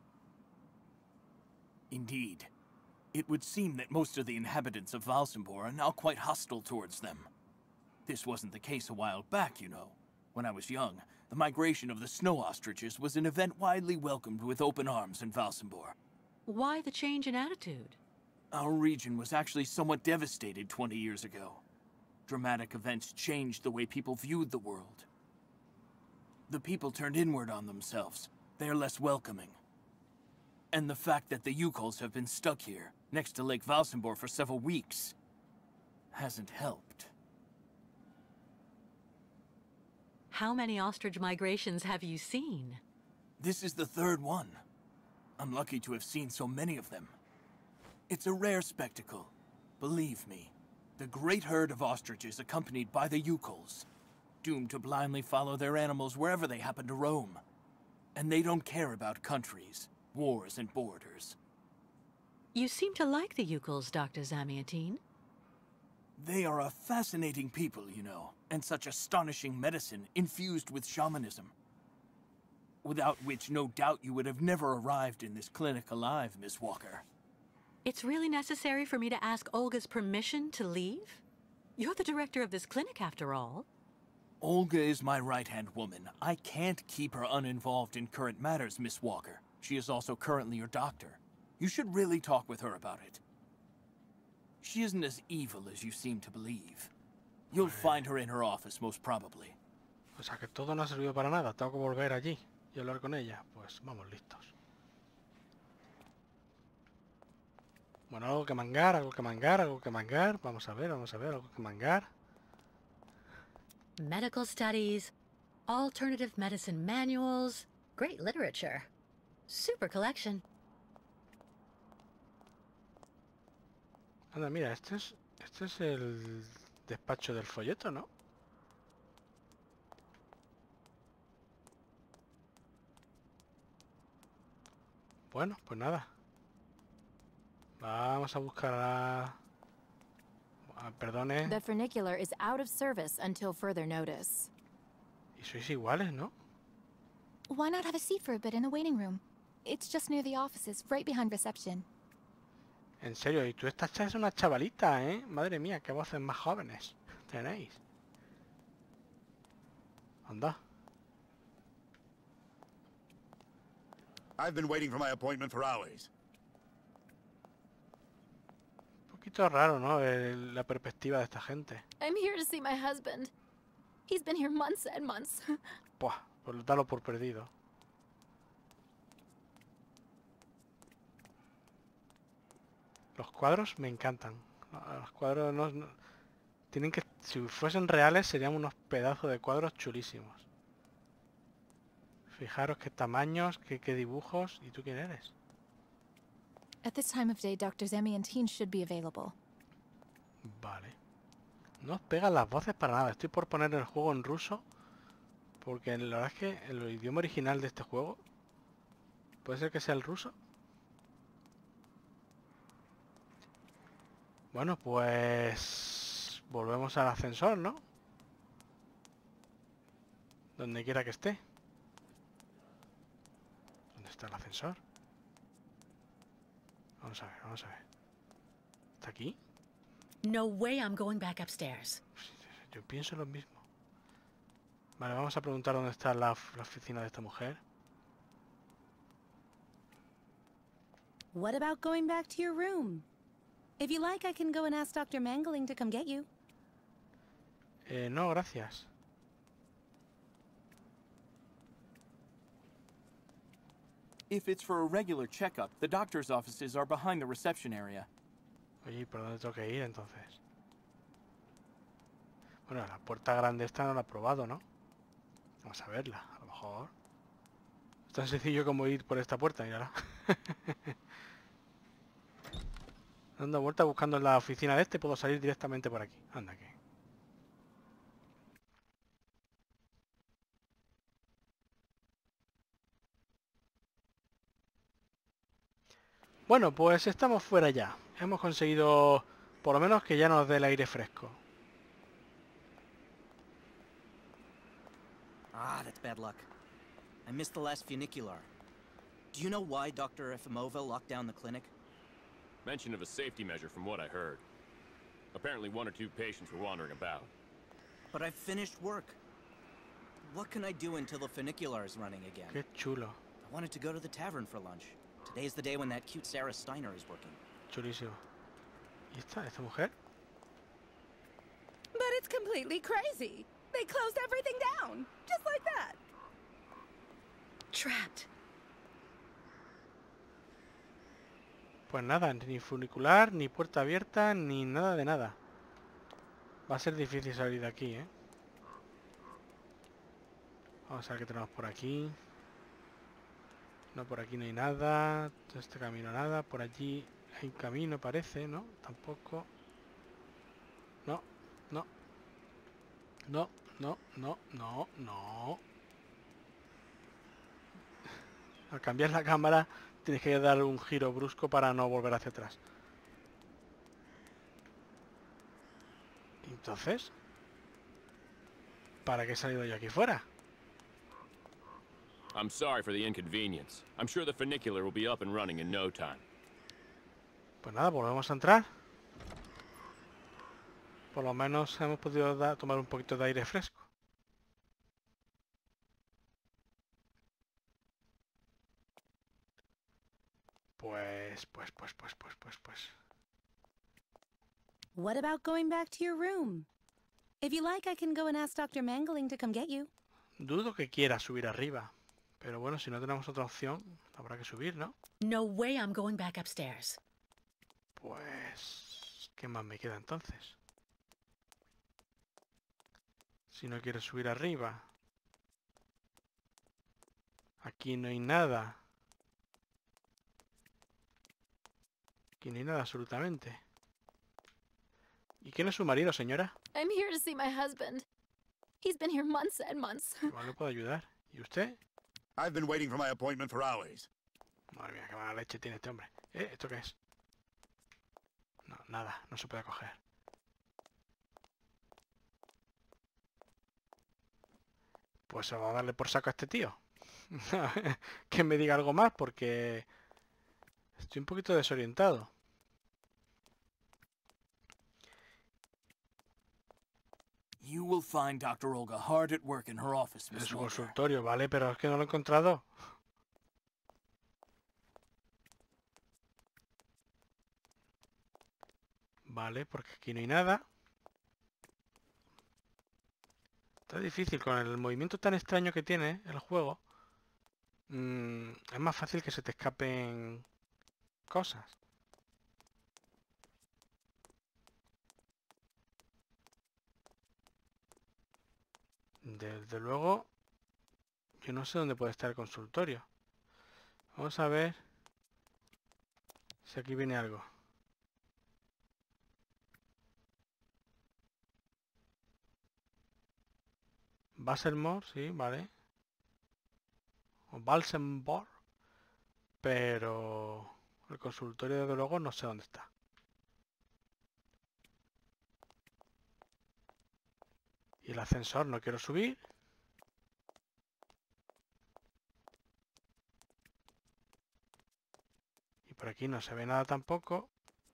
[SPEAKER 8] Indeed. It would seem that most of the inhabitants of Valsimbor are now quite hostile towards them. This wasn't the case a while back, you know. When I was young, the migration of the snow ostriches was an event widely welcomed with open arms in Valsimbor.
[SPEAKER 2] Why the change in attitude?
[SPEAKER 8] Our region was actually somewhat devastated 20 years ago. Dramatic events changed the way people viewed the world. The people turned inward on themselves. They are less welcoming. And the fact that the Yukols have been stuck here, next to Lake Valsimbor for several weeks, hasn't helped.
[SPEAKER 2] How many ostrich migrations have you seen?
[SPEAKER 8] This is the third one. I'm lucky to have seen so many of them. It's a rare spectacle. Believe me, the great herd of ostriches accompanied by the Yukols, doomed to blindly follow their animals wherever they happen to roam. And they don't care about countries, wars, and borders.
[SPEAKER 2] You seem to like the Yukols, Dr. Zamiatine.
[SPEAKER 8] They are a fascinating people, you know, and such astonishing medicine infused with shamanism. Without which, no doubt you would have never arrived in this clinic alive, Miss Walker.
[SPEAKER 2] It's really necessary for me to ask Olga's permission to leave? You're the director of this clinic, after all.
[SPEAKER 8] Olga is my right-hand woman. I can't keep her uninvolved in current matters, Miss Walker. She is also currently your doctor. You should really talk with her about it. She isn't as evil as you seem to believe. You'll find her in her office, most probably.
[SPEAKER 1] O sea que todo no ha servido para nada. Tengo que volver allí y hablar con ella. Pues vamos listos. Bueno, algo que mangar, algo que mangar, algo que mangar. Vamos a ver, algo que mangar.
[SPEAKER 2] Medical studies, alternative medicine manuals, great literature. Super collection.
[SPEAKER 1] Anda, mira, este es el despacho del folleto, ¿no? Bueno, pues nada. Vamos a buscar a... Perdone.
[SPEAKER 7] The funicular is out of service until further notice.
[SPEAKER 1] Y sois iguales, ¿no?
[SPEAKER 10] Why not have a seat for a bit in the waiting room? It's just near the offices, right behind reception.
[SPEAKER 1] En serio, y tú es una chavalita, ¿eh? Madre mía, qué voces más jóvenes tenéis. Anda.
[SPEAKER 3] I've been waiting for my appointment for hours.
[SPEAKER 1] Un poquito raro, ¿no? La perspectiva de esta gente.
[SPEAKER 10] I'm here to see my husband. He's been here months and months.
[SPEAKER 1] Buah, pues dalo por perdido. Los cuadros me encantan. Los cuadros no... Tienen que... Si fuesen reales serían unos pedazos de cuadros chulísimos. Fijaros qué tamaños, qué dibujos. ¿Y tú quién eres?
[SPEAKER 10] At this time of day, Dr. Zamiantine should be available.
[SPEAKER 1] Vale. No os pegan las voces para nada. Estoy por poner el juego en ruso. Porque la verdad es que el idioma original de este juego... ¿Puede ser que sea el ruso? Bueno, pues... Volvemos al ascensor, ¿no? Donde quiera que esté. ¿Dónde está el ascensor? Vamos a ver, vamos a ver. ¿Está aquí?
[SPEAKER 2] No way I'm going back upstairs.
[SPEAKER 1] Yo pienso lo mismo. Vale, vamos a preguntar dónde está la oficina de esta mujer.
[SPEAKER 9] What about going back to your room? If you like, I can go and ask Dr. Mangling to come get you.
[SPEAKER 1] No, gracias.
[SPEAKER 8] If it's for a regular checkup, the doctor's offices are behind the reception area.
[SPEAKER 1] Oye, ¿por dónde tengo que ir entonces? Bueno, la puerta grande esta no la he probado, ¿no? Vamos a verla, a lo mejor. Es tan sencillo como ir por esta puerta, mírala. Dando vuelta buscando en la oficina de este, puedo salir directamente por aquí. Anda que. Bueno, pues estamos fuera ya. Hemos conseguido, por lo menos, que ya nos dé el aire fresco.
[SPEAKER 5] Ah, that's bad luck.
[SPEAKER 6] I missed the last funicular. Do you know why Dr. Efimova locked down the clinic?
[SPEAKER 11] Mention of a safety measure from what I heard. Apparently 1 or 2 patients were wandering about.
[SPEAKER 6] But I've finished work. What can I do until the funicular is running again?
[SPEAKER 1] Qué chulo.
[SPEAKER 6] I wanted to go to the tavern for lunch. Today's the day when that cute Sarah Steiner is working.
[SPEAKER 1] Chulísimo. ¿Y esta mujer?
[SPEAKER 9] But it's completely crazy. They closed everything down, just like that.
[SPEAKER 2] Trapped.
[SPEAKER 1] Pues nada, ni funicular, ni puerta abierta, ni nada de nada. Va a ser difícil salir de aquí, ¿eh? Vamos a ver qué tenemos por aquí. No, por aquí no hay nada. Este camino nada. Por allí hay un camino, parece, ¿no? Tampoco. No, no. No, no, no, no, no. Al cambiar la cámara tienes que dar un giro brusco para no volver hacia atrás. Entonces, ¿para qué he salido yo aquí fuera?
[SPEAKER 11] I'm sorry for the inconvenience. I'm sure the funicular will be up and running in no time.
[SPEAKER 1] Pues nada, volvemos a entrar. Por lo menos hemos podido tomar un poquito de aire fresco. Pues.
[SPEAKER 9] What about going back to your room? If you like, I can go and ask Dr. Mangling to come get you.
[SPEAKER 1] Dudo que quiera subir arriba. Pero bueno, si no tenemos otra opción, habrá que subir, ¿no?
[SPEAKER 2] No way I'm going back upstairs.
[SPEAKER 1] Pues... ¿qué más me queda entonces? Si no quiero subir arriba. Aquí no hay nada. Aquí no hay nada absolutamente. ¿Y quién es su marido, señora?
[SPEAKER 10] I'm here to see my husband. He's been here months and months.
[SPEAKER 1] Igual le puedo ayudar. ¿Y usted?
[SPEAKER 3] I've been waiting for my appointment for hours.
[SPEAKER 1] Madre mía, qué mala leche tiene este hombre. ¿Esto qué es? No, nada, no se puede coger. Pues vamos a darle por saco a este tío. Que me diga algo más porque estoy un poquito desorientado.
[SPEAKER 8] You will find Dr. Olga hard at work in her office,
[SPEAKER 1] En
[SPEAKER 8] Miss
[SPEAKER 1] su
[SPEAKER 8] Walker.
[SPEAKER 1] consultorio, vale, pero es que no lo he encontrado. Vale, porque aquí no hay nada. Está difícil con el movimiento tan extraño que tiene el juego. Es más fácil que se te escapen cosas. Desde luego, yo no sé dónde puede estar el consultorio. Vamos a ver si aquí viene algo. Balsemore, sí, vale. O Balsemore. Pero el consultorio, desde luego, no sé dónde está. Y el ascensor, no quiero subir. Y por aquí no se ve nada tampoco.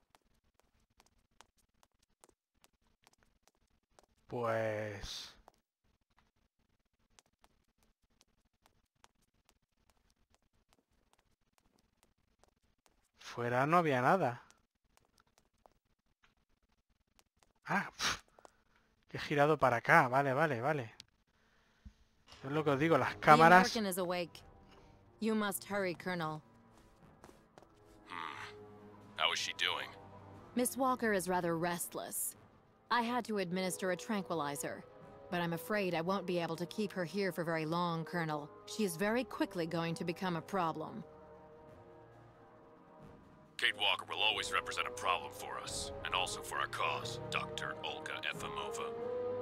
[SPEAKER 1] Pues... fuera no había nada. Ah, que he girado para acá. Vale, vale, vale. Es lo que os digo, las
[SPEAKER 7] The
[SPEAKER 1] cámaras...
[SPEAKER 7] American is awake. You must hurry, Colonel.
[SPEAKER 11] How is she doing?
[SPEAKER 7] Miss Walker is rather restless. I had to administer a tranquilizer, but I'm afraid I won't be able to keep her here for very long, Colonel. She is very quickly going to become a problem.
[SPEAKER 11] Kate Walker will always represent a problem for us, and also for our cause, Dr. Olga Efimova.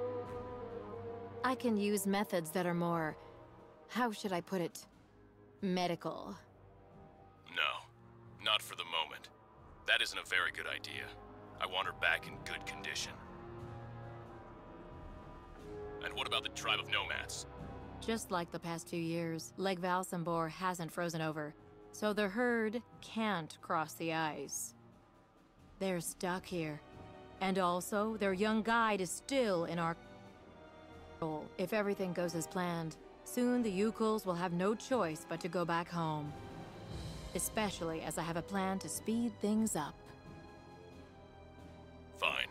[SPEAKER 7] I can use methods that are more... how should I put it? Medical.
[SPEAKER 11] No, not for the moment. That isn't a very good idea. I want her back in good condition. And what about the tribe of nomads?
[SPEAKER 7] Just like the past 2 years, Lake Valsambor hasn't frozen over, so the herd can't cross the ice. They're stuck here. And also, their young guide is still in our control. If everything goes as planned, soon the Yukuls will have no choice but to go back home. Especially as I have a plan to speed things up.
[SPEAKER 11] Fine.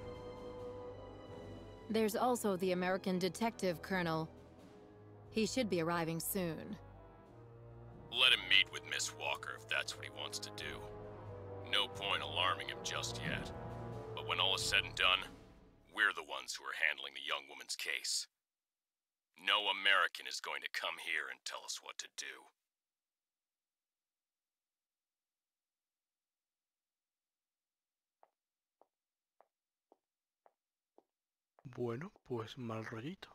[SPEAKER 7] There's also the American detective colonel. He should be arriving soon.
[SPEAKER 11] Let him meet with Miss Walker if that's what he wants to do. No point alarming him just yet. But when all is said and done, we're the ones who are handling the young woman's case. No American is going to come here and tell us what to do.
[SPEAKER 1] Bueno, pues mal rollito.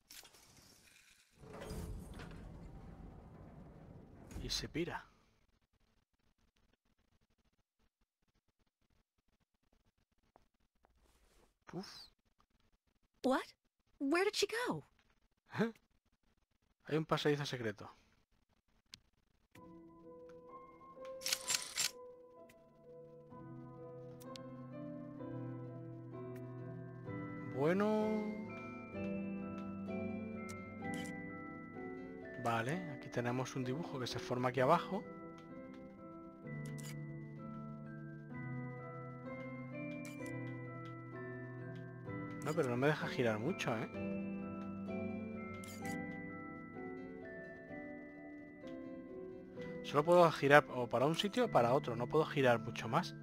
[SPEAKER 1] Y se pira. Puf.
[SPEAKER 2] What? Where did she go?
[SPEAKER 1] Hay un pasadizo secreto. Bueno. Vale, aquí tenemos un dibujo que se forma aquí abajo. No, pero no me deja girar mucho, ¿eh? Solo puedo girar o para un sitio o para otro. No puedo girar mucho más.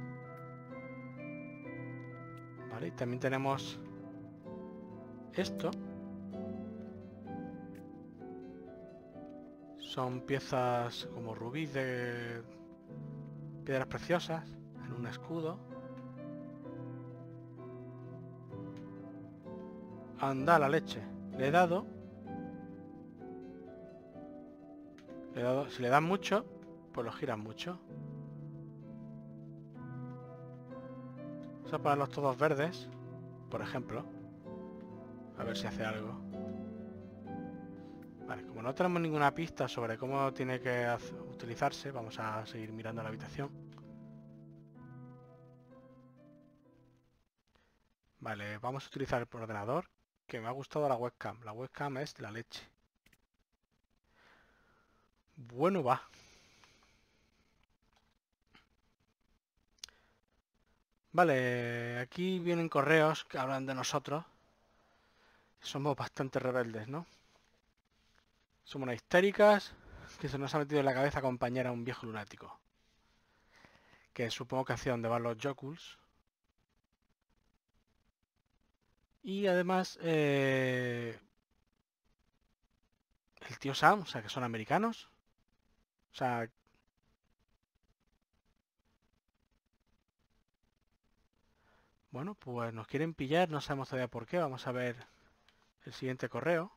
[SPEAKER 1] Vale, y también tenemos esto. Son piezas como rubíes de piedras preciosas en un escudo. Anda la leche. Le he dado. Si le dan mucho, pues lo giran mucho. Vamos a ponerlos todos verdes, por ejemplo. A ver si hace algo. Vale, como no tenemos ninguna pista sobre cómo tiene que utilizarse, vamos a seguir mirando la habitación. Vale, vamos a utilizar el ordenador, que me ha gustado la webcam. La webcam es la leche. Bueno, va. Vale, aquí vienen correos que hablan de nosotros. Somos bastante rebeldes, ¿no? Somos unas histéricas que se nos ha metido en la cabeza acompañar a un viejo lunático. Que supongo que hacia donde van los Yokuls. Y además, el tío Sam, o sea, que son americanos. O sea, bueno, pues nos quieren pillar, no sabemos todavía por qué. Vamos a ver el siguiente correo.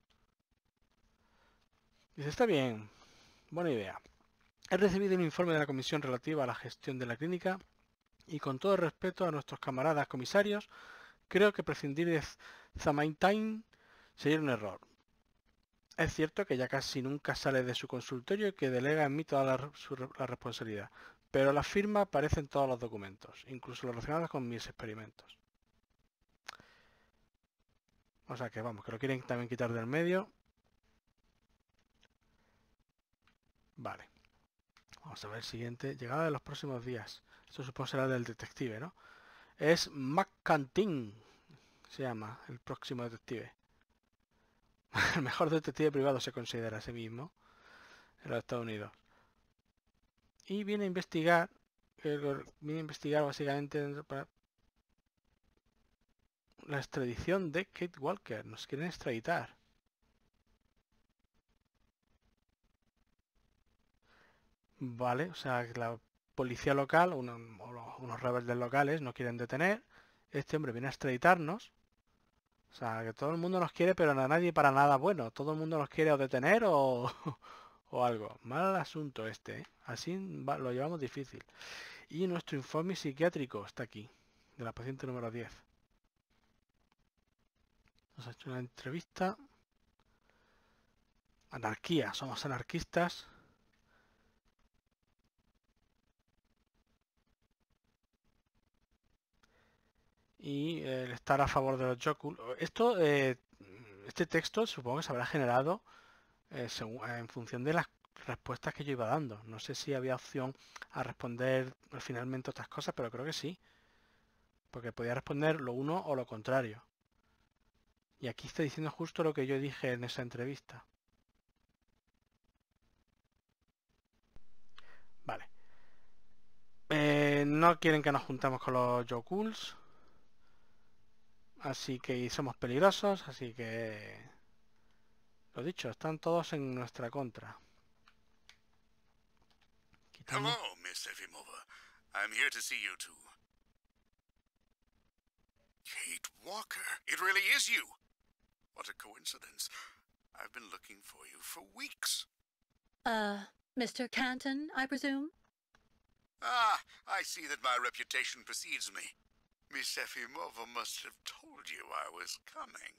[SPEAKER 1] Dice, está bien, buena idea. He recibido un informe de la comisión relativa a la gestión de la clínica y con todo el respeto a nuestros camaradas comisarios, creo que prescindir de Zamaintain sería un error. Es cierto que ya casi nunca sale de su consultorio y que delega en mí toda la responsabilidad, pero la firma aparece en todos los documentos, incluso los relacionados con mis experimentos. O sea que vamos, que lo quieren también quitar del medio. Vale. Vamos a ver el siguiente. Llegada de los próximos días. Esto supongo será del detective, ¿no? Es McCantin. Se llama el próximo detective. El mejor detective privado se considera a sí mismo en los Estados Unidos. Y viene a investigar. Básicamente para la extradición de Kate Walker. Nos quieren extraditar. Vale, o sea, que la policía local, unos rebeldes locales nos quieren detener. Este hombre viene a extraditarnos. O sea, que todo el mundo nos quiere, pero a nadie para nada bueno. Todo el mundo nos quiere o detener o algo. Mal asunto este, ¿eh? Así lo llevamos difícil. Y nuestro informe psiquiátrico está aquí, de la paciente número 10. Nos ha hecho una entrevista. Anarquía, somos anarquistas. Y el estar a favor de los Jokul. Esto, este texto supongo que se habrá generado en función de las respuestas que yo iba dando. No sé si había opción a responder finalmente otras cosas, pero creo que sí. Porque podía responder lo uno o lo contrario. Y aquí está diciendo justo lo que yo dije en esa entrevista. Vale. No quieren que nos juntemos con los Jokuls. Así que somos peligrosos, así que... Lo dicho, están todos en nuestra contra. Quitamos.
[SPEAKER 3] Hello, Miss Efimova. I'm here to see you two. Kate Walker. It really is you. What a coincidence. I've been looking for you for weeks.
[SPEAKER 2] Mr. Canton, I presume?
[SPEAKER 3] Ah, I see that my reputation precedes me. Miss Efimova must have told you I was coming.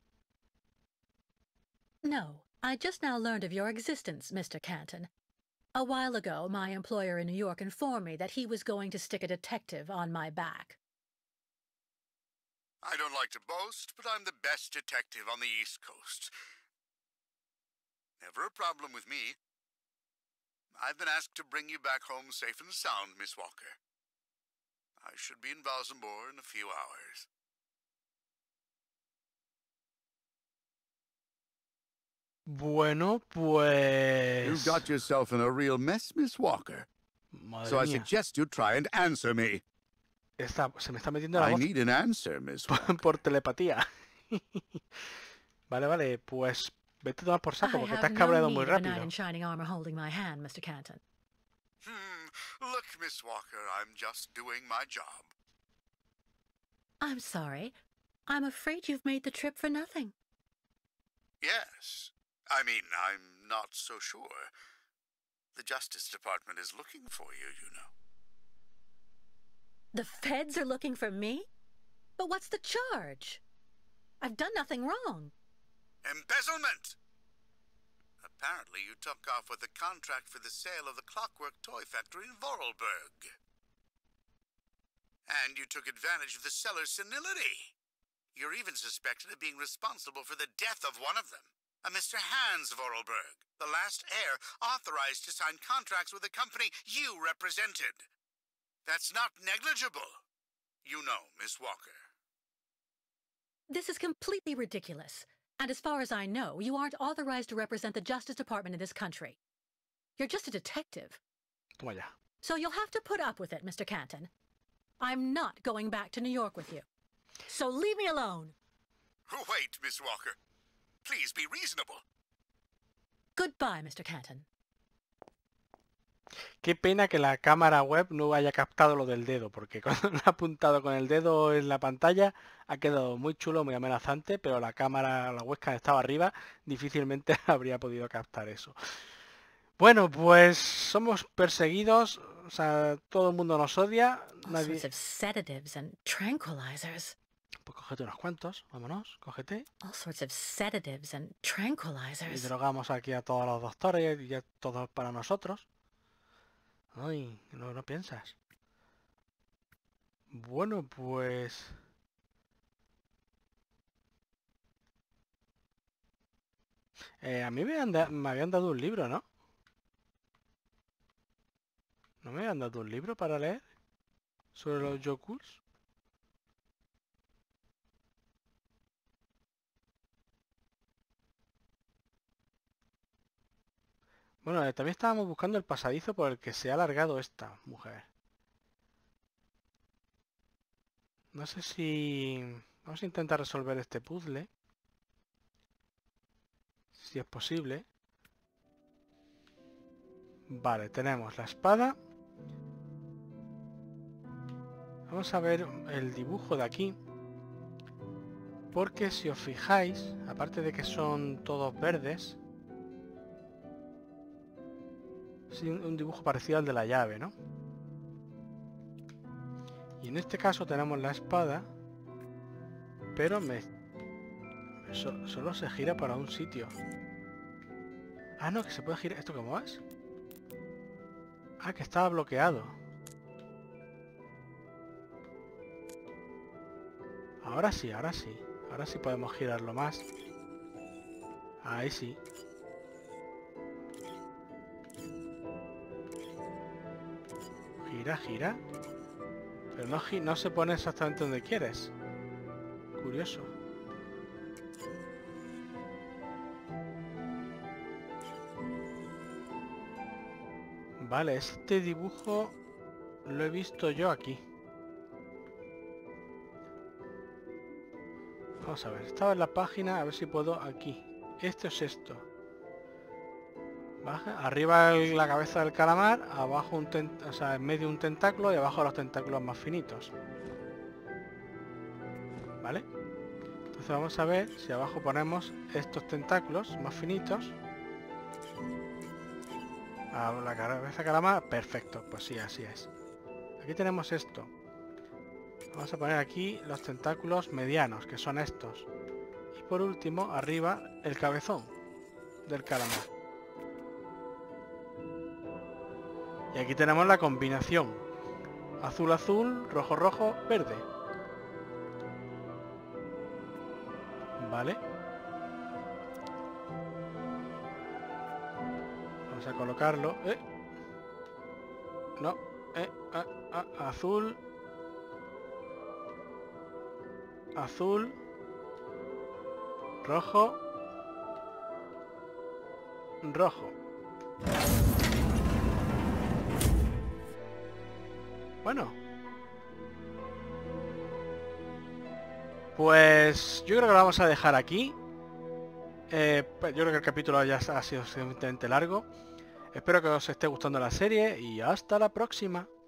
[SPEAKER 2] No, I just now learned of your existence, Mr. Canton. A while ago, my employer in New York informed me that he was going to stick a detective on my back.
[SPEAKER 3] I don't like to boast, but I'm the best detective on the East Coast. Never a problem with me. I've been asked to bring you back home safe and sound, Miss Walker. I should be in Valsambor in a few hours.
[SPEAKER 1] Bueno, pues...
[SPEAKER 3] You've got yourself in a real mess, Miss Walker.
[SPEAKER 1] Madre
[SPEAKER 3] So I
[SPEAKER 1] mía.
[SPEAKER 3] suggest you try and answer me.
[SPEAKER 1] Se me está metiendo la
[SPEAKER 3] I
[SPEAKER 1] voz
[SPEAKER 3] need an answer, Miss Walker.
[SPEAKER 1] por telepatía. Vale, pues vete a tomar por saco porque te has cabreado muy
[SPEAKER 2] knight
[SPEAKER 1] rápido.
[SPEAKER 2] in shining armor holding my hand, Mr. Canton.
[SPEAKER 3] Look, Miss Walker, I'm just doing my job.
[SPEAKER 2] I'm sorry. I'm afraid you've made the trip for nothing.
[SPEAKER 3] Yes. I mean, I'm not so sure. The Justice Department is looking for you, you know.
[SPEAKER 2] The feds are looking for me? But what's the charge? I've done nothing wrong.
[SPEAKER 3] Embezzlement! Apparently you took off with a contract for the sale of the Clockwork Toy Factory in Vorarlberg. And you took advantage of the seller's senility. You're even suspected of being responsible for the death of one of them, a Mr. Hans Vorarlberg, the last heir authorized to sign contracts with the company you represented. That's not negligible. You know, Miss Walker.
[SPEAKER 2] This is completely ridiculous. And as far as I know, you aren't authorized to represent the Justice Department in this country. You're just a detective.
[SPEAKER 1] Toma ya.
[SPEAKER 2] So you'll have to put up with it, Mr. Canton. I'm not going back to New York with you. So leave me alone.
[SPEAKER 3] Wait, Miss Walker. Please be reasonable.
[SPEAKER 2] Goodbye, Mr. Canton.
[SPEAKER 1] Qué pena que la cámara web no haya captado lo del dedo, porque cuando lo ha apuntado con el dedo en la pantalla ha quedado muy chulo, muy amenazante, pero la cámara, la webcam estaba arriba, difícilmente habría podido captar eso. Bueno, pues somos perseguidos, o sea, todo el mundo nos odia.
[SPEAKER 2] All sorts of sedatives and tranquilizers.
[SPEAKER 1] Pues cógete unos cuantos, vámonos, cógete.
[SPEAKER 2] All sorts of sedatives and
[SPEAKER 1] Y
[SPEAKER 2] tranquilizers.
[SPEAKER 1] drogamos aquí a todos los doctores y ya todo para nosotros. Ay, no piensas. Bueno, pues... a mí me habían dado un libro, ¿no? ¿No me habían dado un libro para leer? Sobre los Jokuls. Bueno, también estábamos buscando el pasadizo por el que se ha alargado esta mujer. No sé si... Vamos a intentar resolver este puzzle. Si es posible. Vale, tenemos la espada. Vamos a ver el dibujo de aquí. Porque si os fijáis, aparte de que son todos verdes... Sí, un dibujo parecido al de la llave, ¿no? Y en este caso tenemos la espada, pero solo se gira para un sitio. Ah, no, que se puede girar. ¿Esto cómo es? Ah, que estaba bloqueado. Ahora sí, ahora sí. Ahora sí podemos girarlo más. Ahí sí. Gira, gira. Pero no se pone exactamente donde quieres. Curioso. Vale, este dibujo lo he visto yo aquí. Vamos a ver, estaba en la página, a ver si puedo aquí. Esto es esto. Baja, arriba la cabeza del calamar, abajo o sea, en medio un tentáculo y abajo los tentáculos más finitos. ¿Vale? Entonces vamos a ver si abajo ponemos estos tentáculos más finitos. A la cabeza del calamar, perfecto, pues sí, así es. Aquí tenemos esto. Vamos a poner aquí los tentáculos medianos, que son estos. Y por último, arriba, el cabezón del calamar. Y aquí tenemos la combinación. Azul, azul, rojo, rojo, verde. Vale. Vamos a colocarlo. No. Azul. Azul. Rojo. Rojo. Bueno. Pues yo creo que lo vamos a dejar aquí. Yo creo que el capítulo ya ha sido suficientemente largo. Espero que os esté gustando la serie y hasta la próxima.